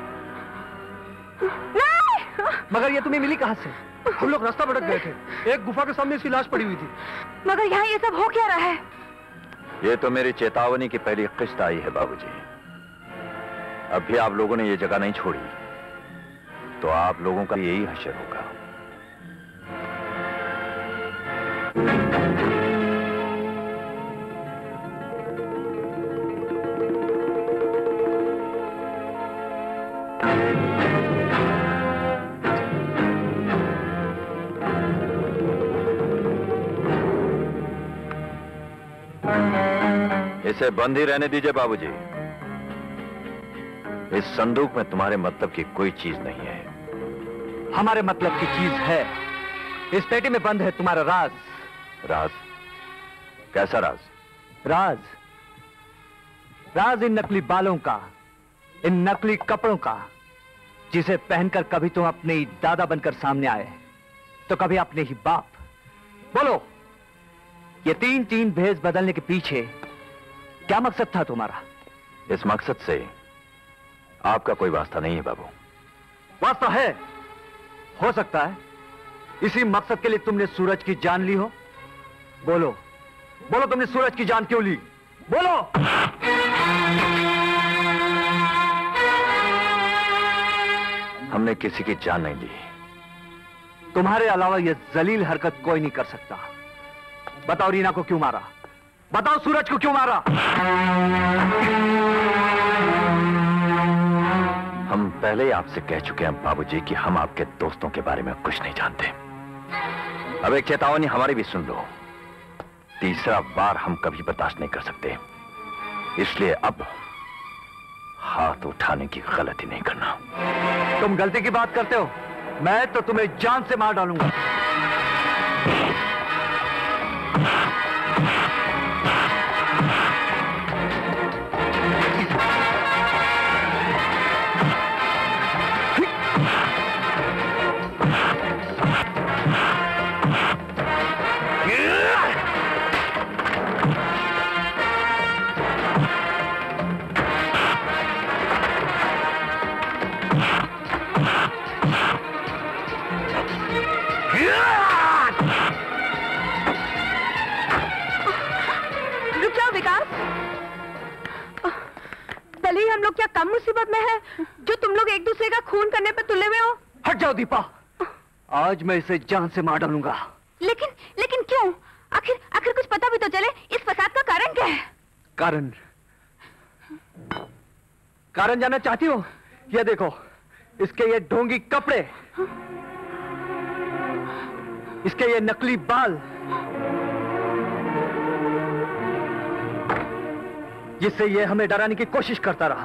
मगर ये तुम्हें मिली कहाँ से? हम लोग रास्ता भटक गए थे, एक गुफा के सामने इसकी लाश पड़ी हुई थी। मगर यहाँ ये सब हो क्या रहा है? ये तो मेरी चेतावनी की पहली किस्त आई है बाबूजी। अब भी आप लोगों ने ये जगह नहीं छोड़ी तो आप लोगों का यही हश्र होगा। इसे बंद ही रहने दीजिए बाबूजी। इस संदूक में तुम्हारे मतलब की कोई चीज नहीं है। हमारे मतलब की चीज है। इस पेटी में बंद है तुम्हारा राज। राज? कैसा राज? राज इन नकली बालों का, इन नकली कपड़ों का, जिसे पहनकर कभी तुम अपने ही दादा बनकर सामने आए तो कभी अपने ही बाप। बोलो, ये तीन भेष बदलने के पीछे क्या मकसद था तुम्हारा? इस मकसद से आपका कोई वास्ता नहीं है बाबू। वास्ता है, हो सकता है इसी मकसद के लिए तुमने सूरज की जान ली हो। बोलो तुमने सूरज की जान क्यों ली? बोलो। हमने किसी की जान नहीं ली। तुम्हारे अलावा यह जलील हरकत कोई नहीं कर सकता। बताओ रीना को क्यों मारा? बताओ सूरज को क्यों मारा? हम पहले ही आपसे कह चुके हैं बाबूजी कि हम आपके दोस्तों के बारे में कुछ नहीं जानते। अब एक चेतावनी हमारी भी सुन लो। तीसरा बार हम कभी बर्दाश्त नहीं कर सकते, इसलिए अब हाथ उठाने की गलती नहीं करना। तुम गलती की बात करते हो, मैं तो तुम्हें जान से मार डालूंगा। लोग क्या कम मुसीबत में है जो तुम लोग एक दूसरे का खून करने पे तुले हुए हो? हट जाओ दीपा, आज मैं इसे जान से मार डालूंगा। लेकिन क्यों? आखिर कुछ पता भी तो चले, इस फसाद का कारण क्या है? कारण जानना चाहती हो? ये देखो, इसके ये ढोंगी कपड़े, इसके ये नकली बाल, जिससे ये हमें डराने की कोशिश करता रहा।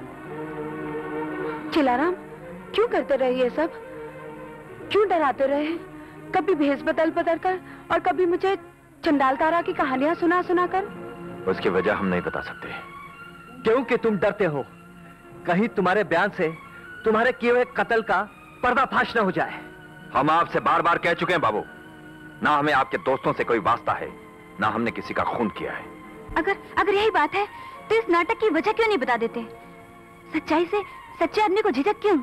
चिलाराम, क्यों करते रहे ये सब? क्यों डराते रहे? कभी भेष बदल कर और कभी मुझे चंडाल तारा की कहानियां सुना कर। उसकी वजह हम नहीं बता सकते। क्योंकि तुम डरते हो कहीं तुम्हारे बयान से तुम्हारे किए हुए कत्ल का पर्दाफाश न हो जाए। हम आपसे बार बार कह चुके हैं बाबू, ना हमें आपके दोस्तों से कोई वास्ता है, ना हमने किसी का खून किया है। अगर यही बात है तो इस नाटक की वजह क्यों नहीं बता देते? सच्चाई से सच्चे आदमी को झिझक क्यों?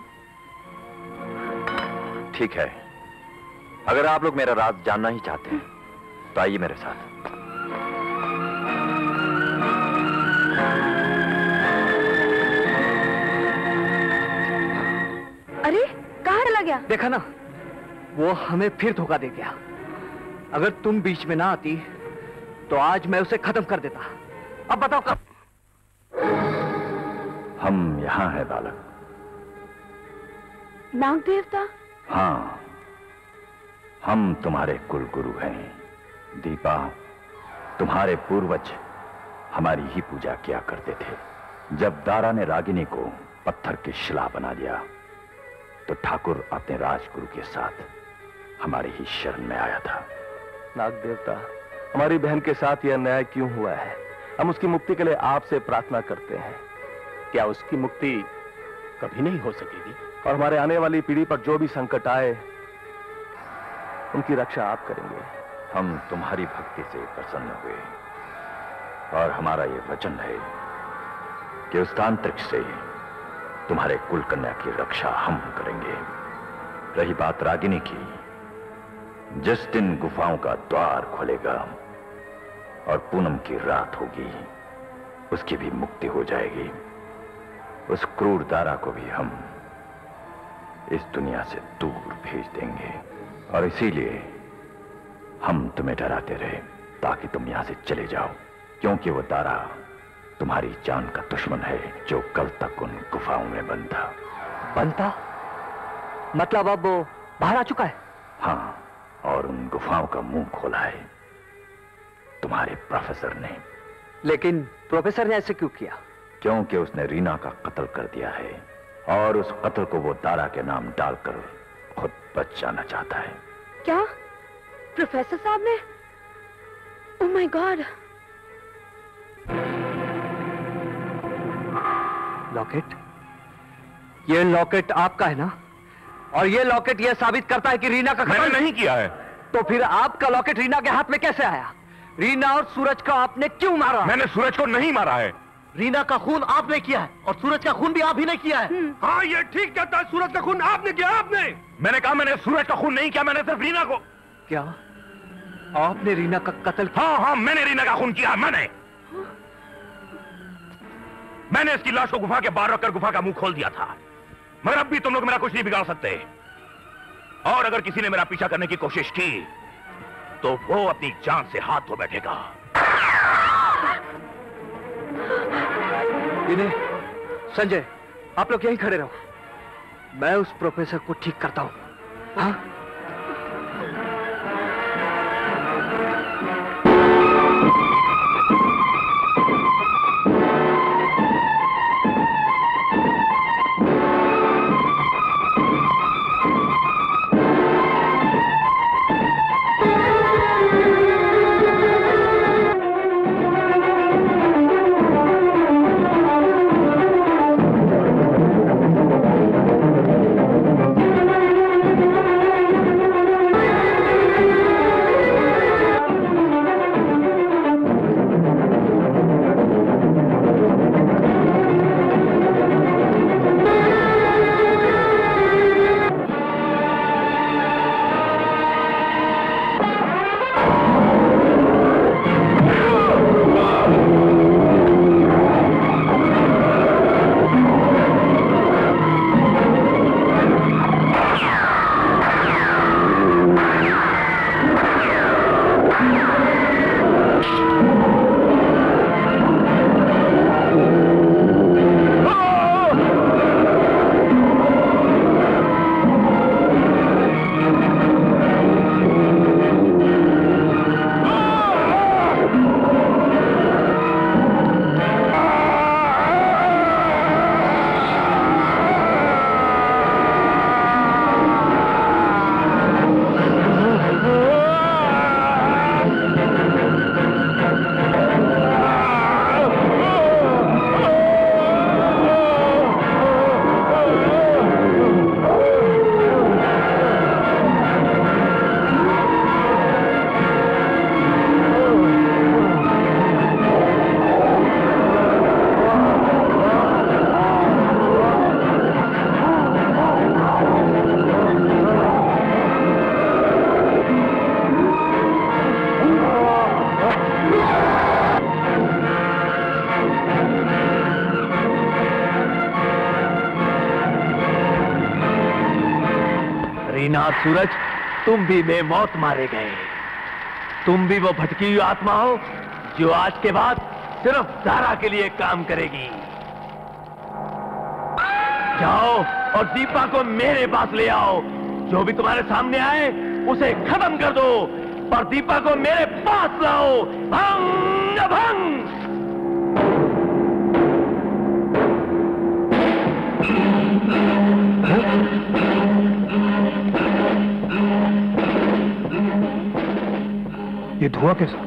ठीक है, अगर आप लोग मेरा राज जानना ही चाहते हैं तो आइए मेरे साथ। अरे कहाँ चला गया? देखा ना, वो हमें फिर धोखा दे गया। अगर तुम बीच में ना आती तो आज मैं उसे खत्म कर देता। अब बताओ कब? हम यहां हैं बालक। नाग देवता? हाँ, हम तुम्हारे कुल गुरु हैं। दीपा, तुम्हारे पूर्वज हमारी ही पूजा किया करते थे। जब दारा ने रागिनी को पत्थर की शिला बना दिया तो ठाकुर अपने राजगुरु के साथ हमारी ही शरण में आया था। नाग देवता, हमारी बहन के साथ यह अन्याय क्यों हुआ है? हम उसकी मुक्ति के लिए आपसे प्रार्थना करते हैं। क्या उसकी मुक्ति कभी नहीं हो सकेगी? और हमारे आने वाली पीढ़ी पर जो भी संकट आए उनकी रक्षा आप करेंगे। हम तुम्हारी भक्ति से प्रसन्न हुए और हमारा ये वचन है कि उस तांत्रिक से तुम्हारे कुल कन्या की रक्षा हम करेंगे। रही बात रागिनी की, जिस दिन गुफाओं का द्वार खुलेगा और पूनम की रात होगी, उसकी भी मुक्ति हो जाएगी। उस क्रूर दारा को भी हम इस दुनिया से दूर भेज देंगे। और इसीलिए हम तुम्हें डराते रहे ताकि तुम यहां से चले जाओ, क्योंकि वो दारा तुम्हारी जान का दुश्मन है जो कल तक उन गुफाओं में बंद था। मतलब अब वो बाहर आ चुका है? हाँ, और उन गुफाओं का मुंह खोला है तुम्हारे प्रोफेसर ने। लेकिन प्रोफेसर ने ऐसे क्यों किया? क्योंकि उसने रीना का कत्ल कर दिया है और उस कत्ल को वो दारा के नाम डालकर खुद बच जाना चाहता है। क्या प्रोफेसर साहब ने? Oh my God! लॉकेट? ये लॉकेट आपका है ना? और ये लॉकेट ये साबित करता है कि रीना का मैंने नहीं किया है। तो फिर आपका लॉकेट रीना के हाथ में कैसे आया? रीना और सूरज को आपने क्यों मारा? मैंने सूरज को नहीं मारा है। रीना का खून आपने किया है और सूरज का खून भी आप ही ने किया है। हाँ, ये ठीक कहता है, सूरज का खून आपने किया। आपने? मैंने कहा मैंने सूरज का खून नहीं किया, मैंने सिर्फ रीना को। क्या आपने रीना का कत्ल? हाँ, मैंने रीना का खून किया। मैंने इसकी लाश को गुफा के बाहर रखकर गुफा का मुंह खोल दिया था। मगर अब भी तुम लोग मेरा कुछ नहीं बिगाड़ सकते। और अगर किसी ने मेरा पीछा करने की कोशिश की तो वो अपनी जान से हाथ धो बैठेगा। विनय, संजय, आप लोग यहीं खड़े रहो, मैं उस प्रोफेसर को ठीक करता हूं। हाँ? नाथ सूरज, तुम भी बेमौत मारे गए। तुम भी वो भटकी हुई आत्मा हो जो आज के बाद सिर्फ दारा के लिए काम करेगी। जाओ और दीपा को मेरे पास ले आओ। जो भी तुम्हारे सामने आए उसे खत्म कर दो, पर दीपा को मेरे पास लाओ। भंग भंग। ये धुआं कैसा?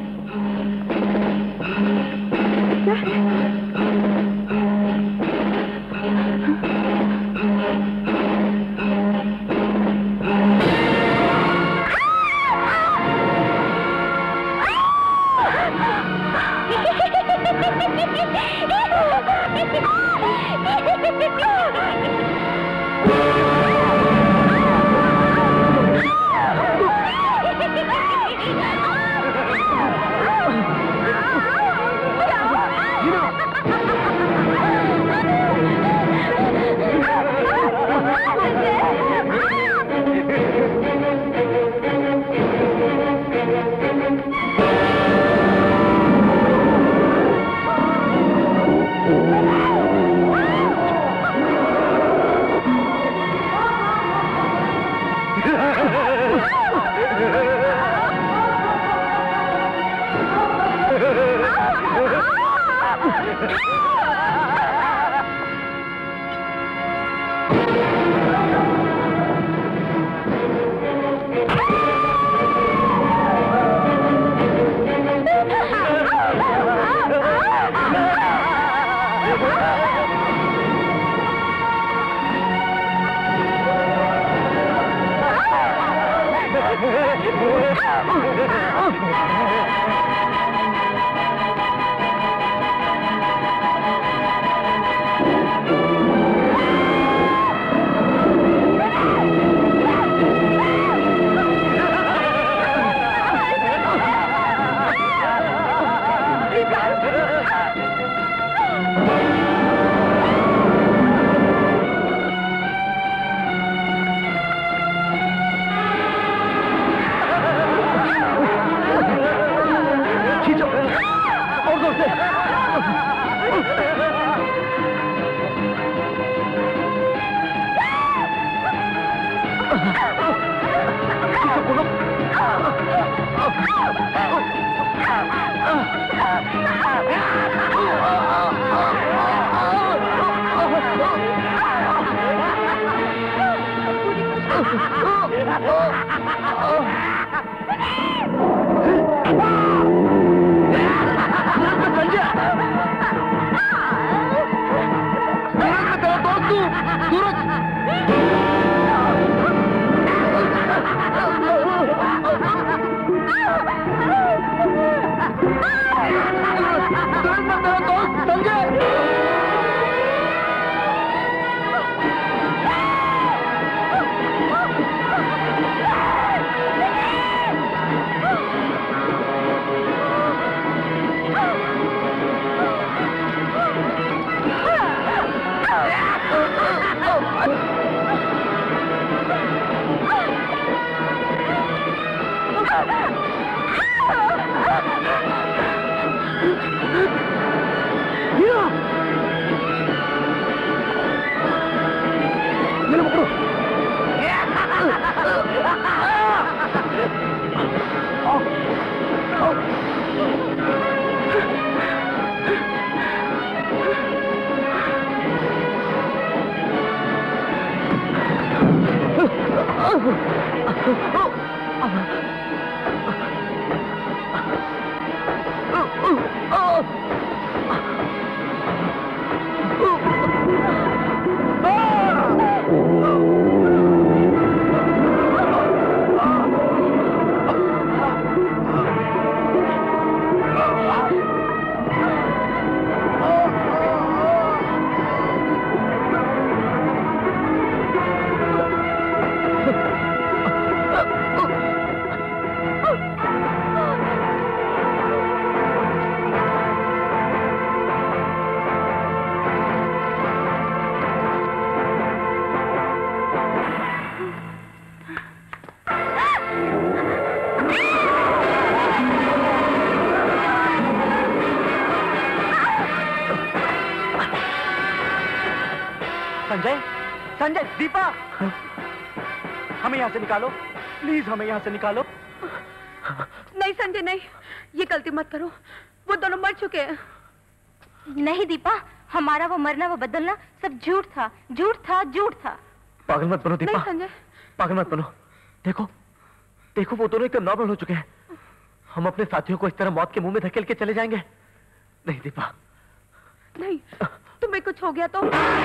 संजय, संजय, दीपा, हमें यहाँ से निकालो, प्लीज हमें यहाँ से निकालो। नहीं संजय नहीं, ये गलती मत करो, वो दोनों मर चुके हैं। नहीं दीपा, हमारा वो मरना वो बदलना सब झूठ था, झूठ था, झूठ था। पागल मत बनो दीपा, नहीं संजय, पागल मत बनो। देखो देखो वो दोनों एकदम नॉर्मल हो चुके हैं। हम अपने साथियों को इस तरह मौत के मुंह में धकेल के चले जाएंगे? नहीं दीपा, नहीं, तुम्हें कुछ हो गया तो?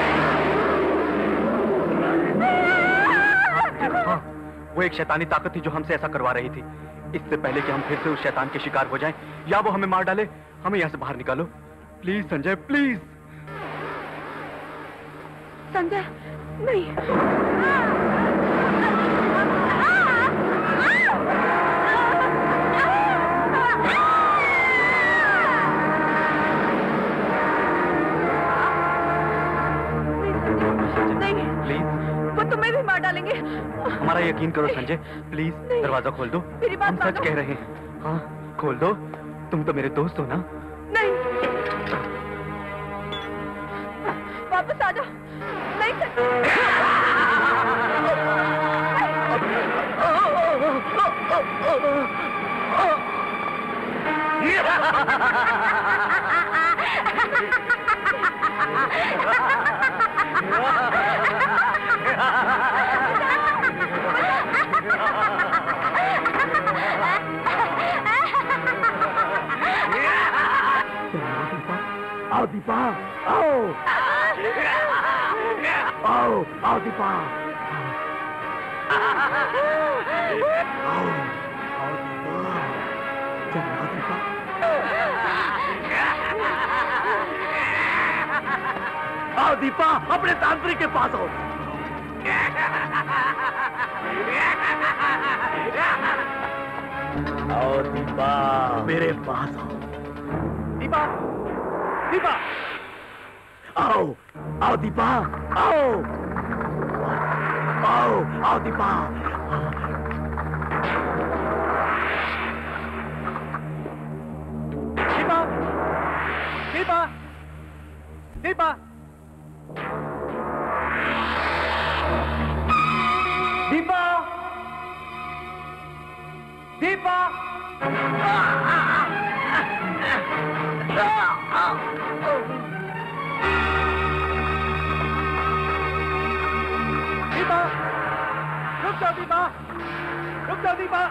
हाँ, वो एक शैतानी ताकत थी जो हमसे ऐसा करवा रही थी। इससे पहले कि हम फिर से उस शैतान के शिकार हो जाएं या वो हमें मार डाले, हमें यहाँ से बाहर निकालो प्लीज संजय, प्लीज। संजय नहीं, वो तुम्हें भी मार डालेंगे। हमारा यकीन करो संजय, प्लीज दरवाजा खोल दो। मेरी बात हम सच कह रहे हैं। हाँ खोल दो, तुम तो मेरे दोस्त हो ना। नहीं, वापस आ जाओ। नहीं आओ दीपा, आओ आओ आओ दीपा, आओ आओ दीपा, चल आओ दीपा। आओ दीपा, अपने तांत्रिक के पास आओ। आओ दीपा, मेरे पास आओ। दीपा, दीपा, आओ आओ दीपा, आओ आओ आओ दीपा। दीपा, दीपा, दीपा, दीपा, दीपा, दीपा, रुक जाओ दीपा, रुक जाओ दीपा।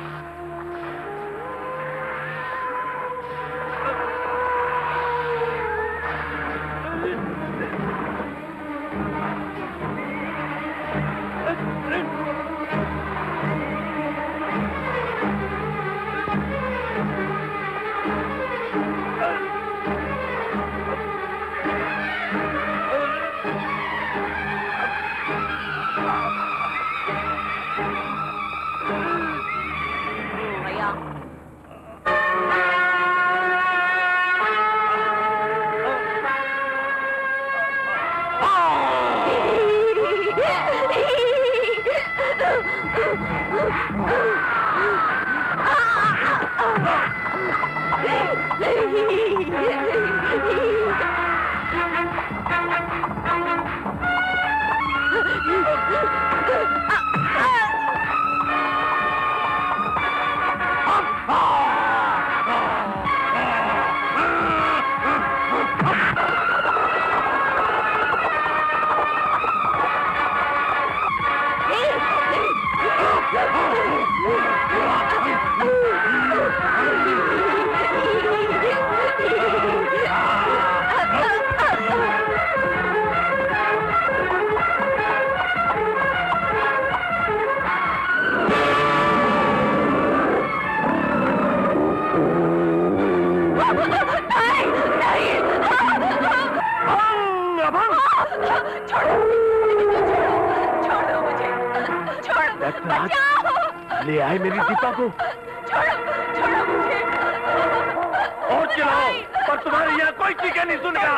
ले आए मेरी दीपा को। छोड़ो, छोड़ो मुझे। और चलाओ, पर तुम्हारे यहाँ कोई चीखें नहीं सुनेगा।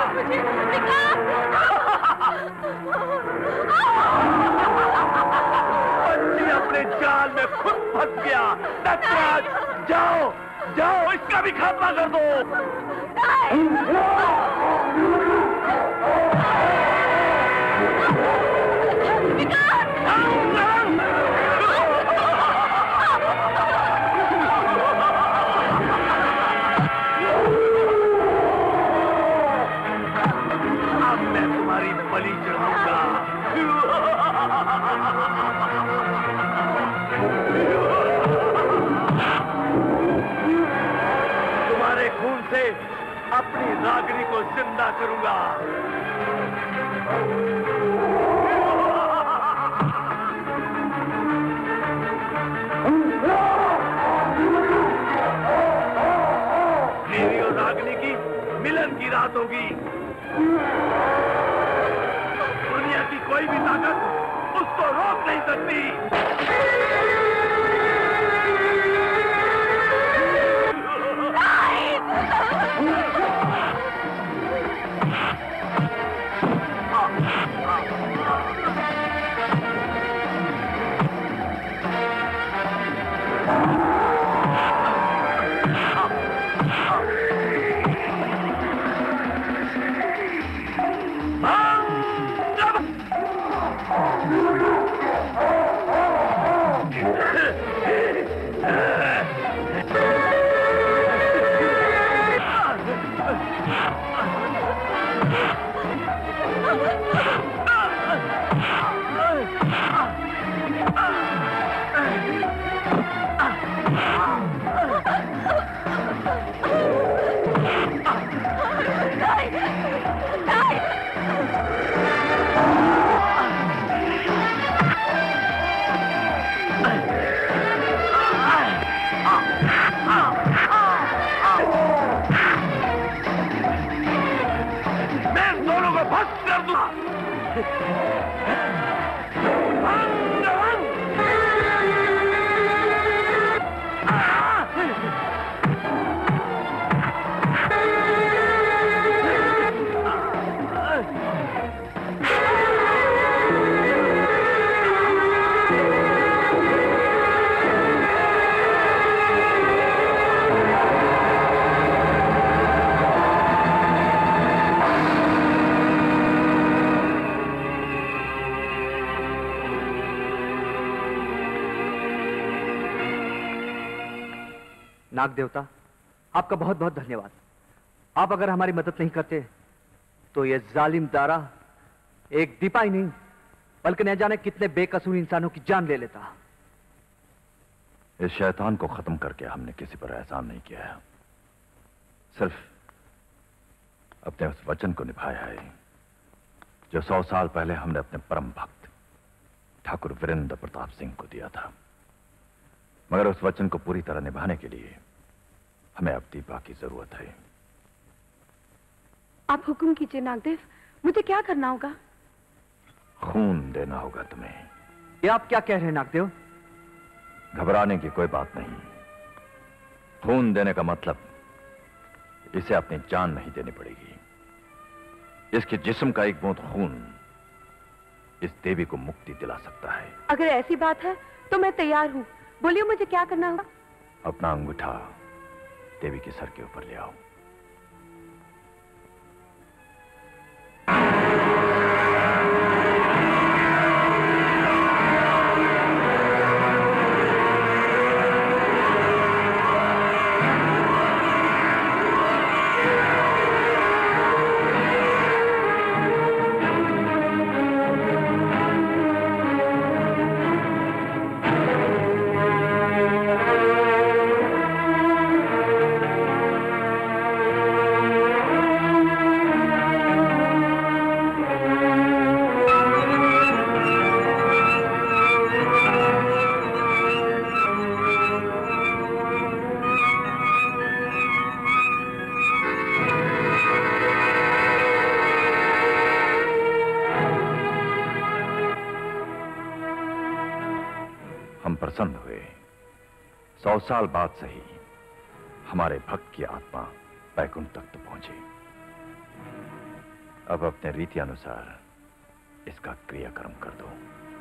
बच्ची अपने जाल में खुद फंस गया। दत्तराज, जाओ जाओ, इसका भी खात्मा कर दो। नहीं। तुम्हारे खून से अपनी रागिनी को जिंदा करूंगा। मेरी और रागिनी की मिलन की रात होगी। दुनिया की कोई भी ताकत उसको रोक नहीं सकती। नाग देवता, आपका बहुत बहुत धन्यवाद। आप अगर हमारी मदद नहीं करते तो ये जालिम दारा एक दीपा ही नहीं बल्कि न जाने कितने बेकसूर इंसानों की जान ले लेता। इस शैतान को खत्म करके हमने किसी पर एहसान नहीं किया है, सिर्फ अपने उस वचन को निभाया है जो 100 साल पहले हमने अपने परम भक्त ठाकुर वीरेंद्र प्रताप सिंह को दिया था। मगर उस वचन को पूरी तरह निभाने के लिए हमें अब दीपा की जरूरत है। आप हुक्म कीजिए नागदेव, मुझे क्या करना होगा? खून देना होगा तुम्हें। ये आप क्या कह रहे हैं नागदेव? घबराने की कोई बात नहीं। खून देने का मतलब इसे अपनी जान नहीं देनी पड़ेगी। इसके जिस्म का एक बूंद खून इस देवी को मुक्ति दिला सकता है। अगर ऐसी बात है तो मैं तैयार हूँ। बोलिए मुझे क्या करना होगा? अपना अंगूठा देवी के सर के ऊपर ले आओ। प्रसन्न हुए। 100 साल बाद सही हमारे भक्त की आत्मा बैकुंठ तक तो पहुंची। अब अपने रीति अनुसार इसका क्रियाक्रम कर दो।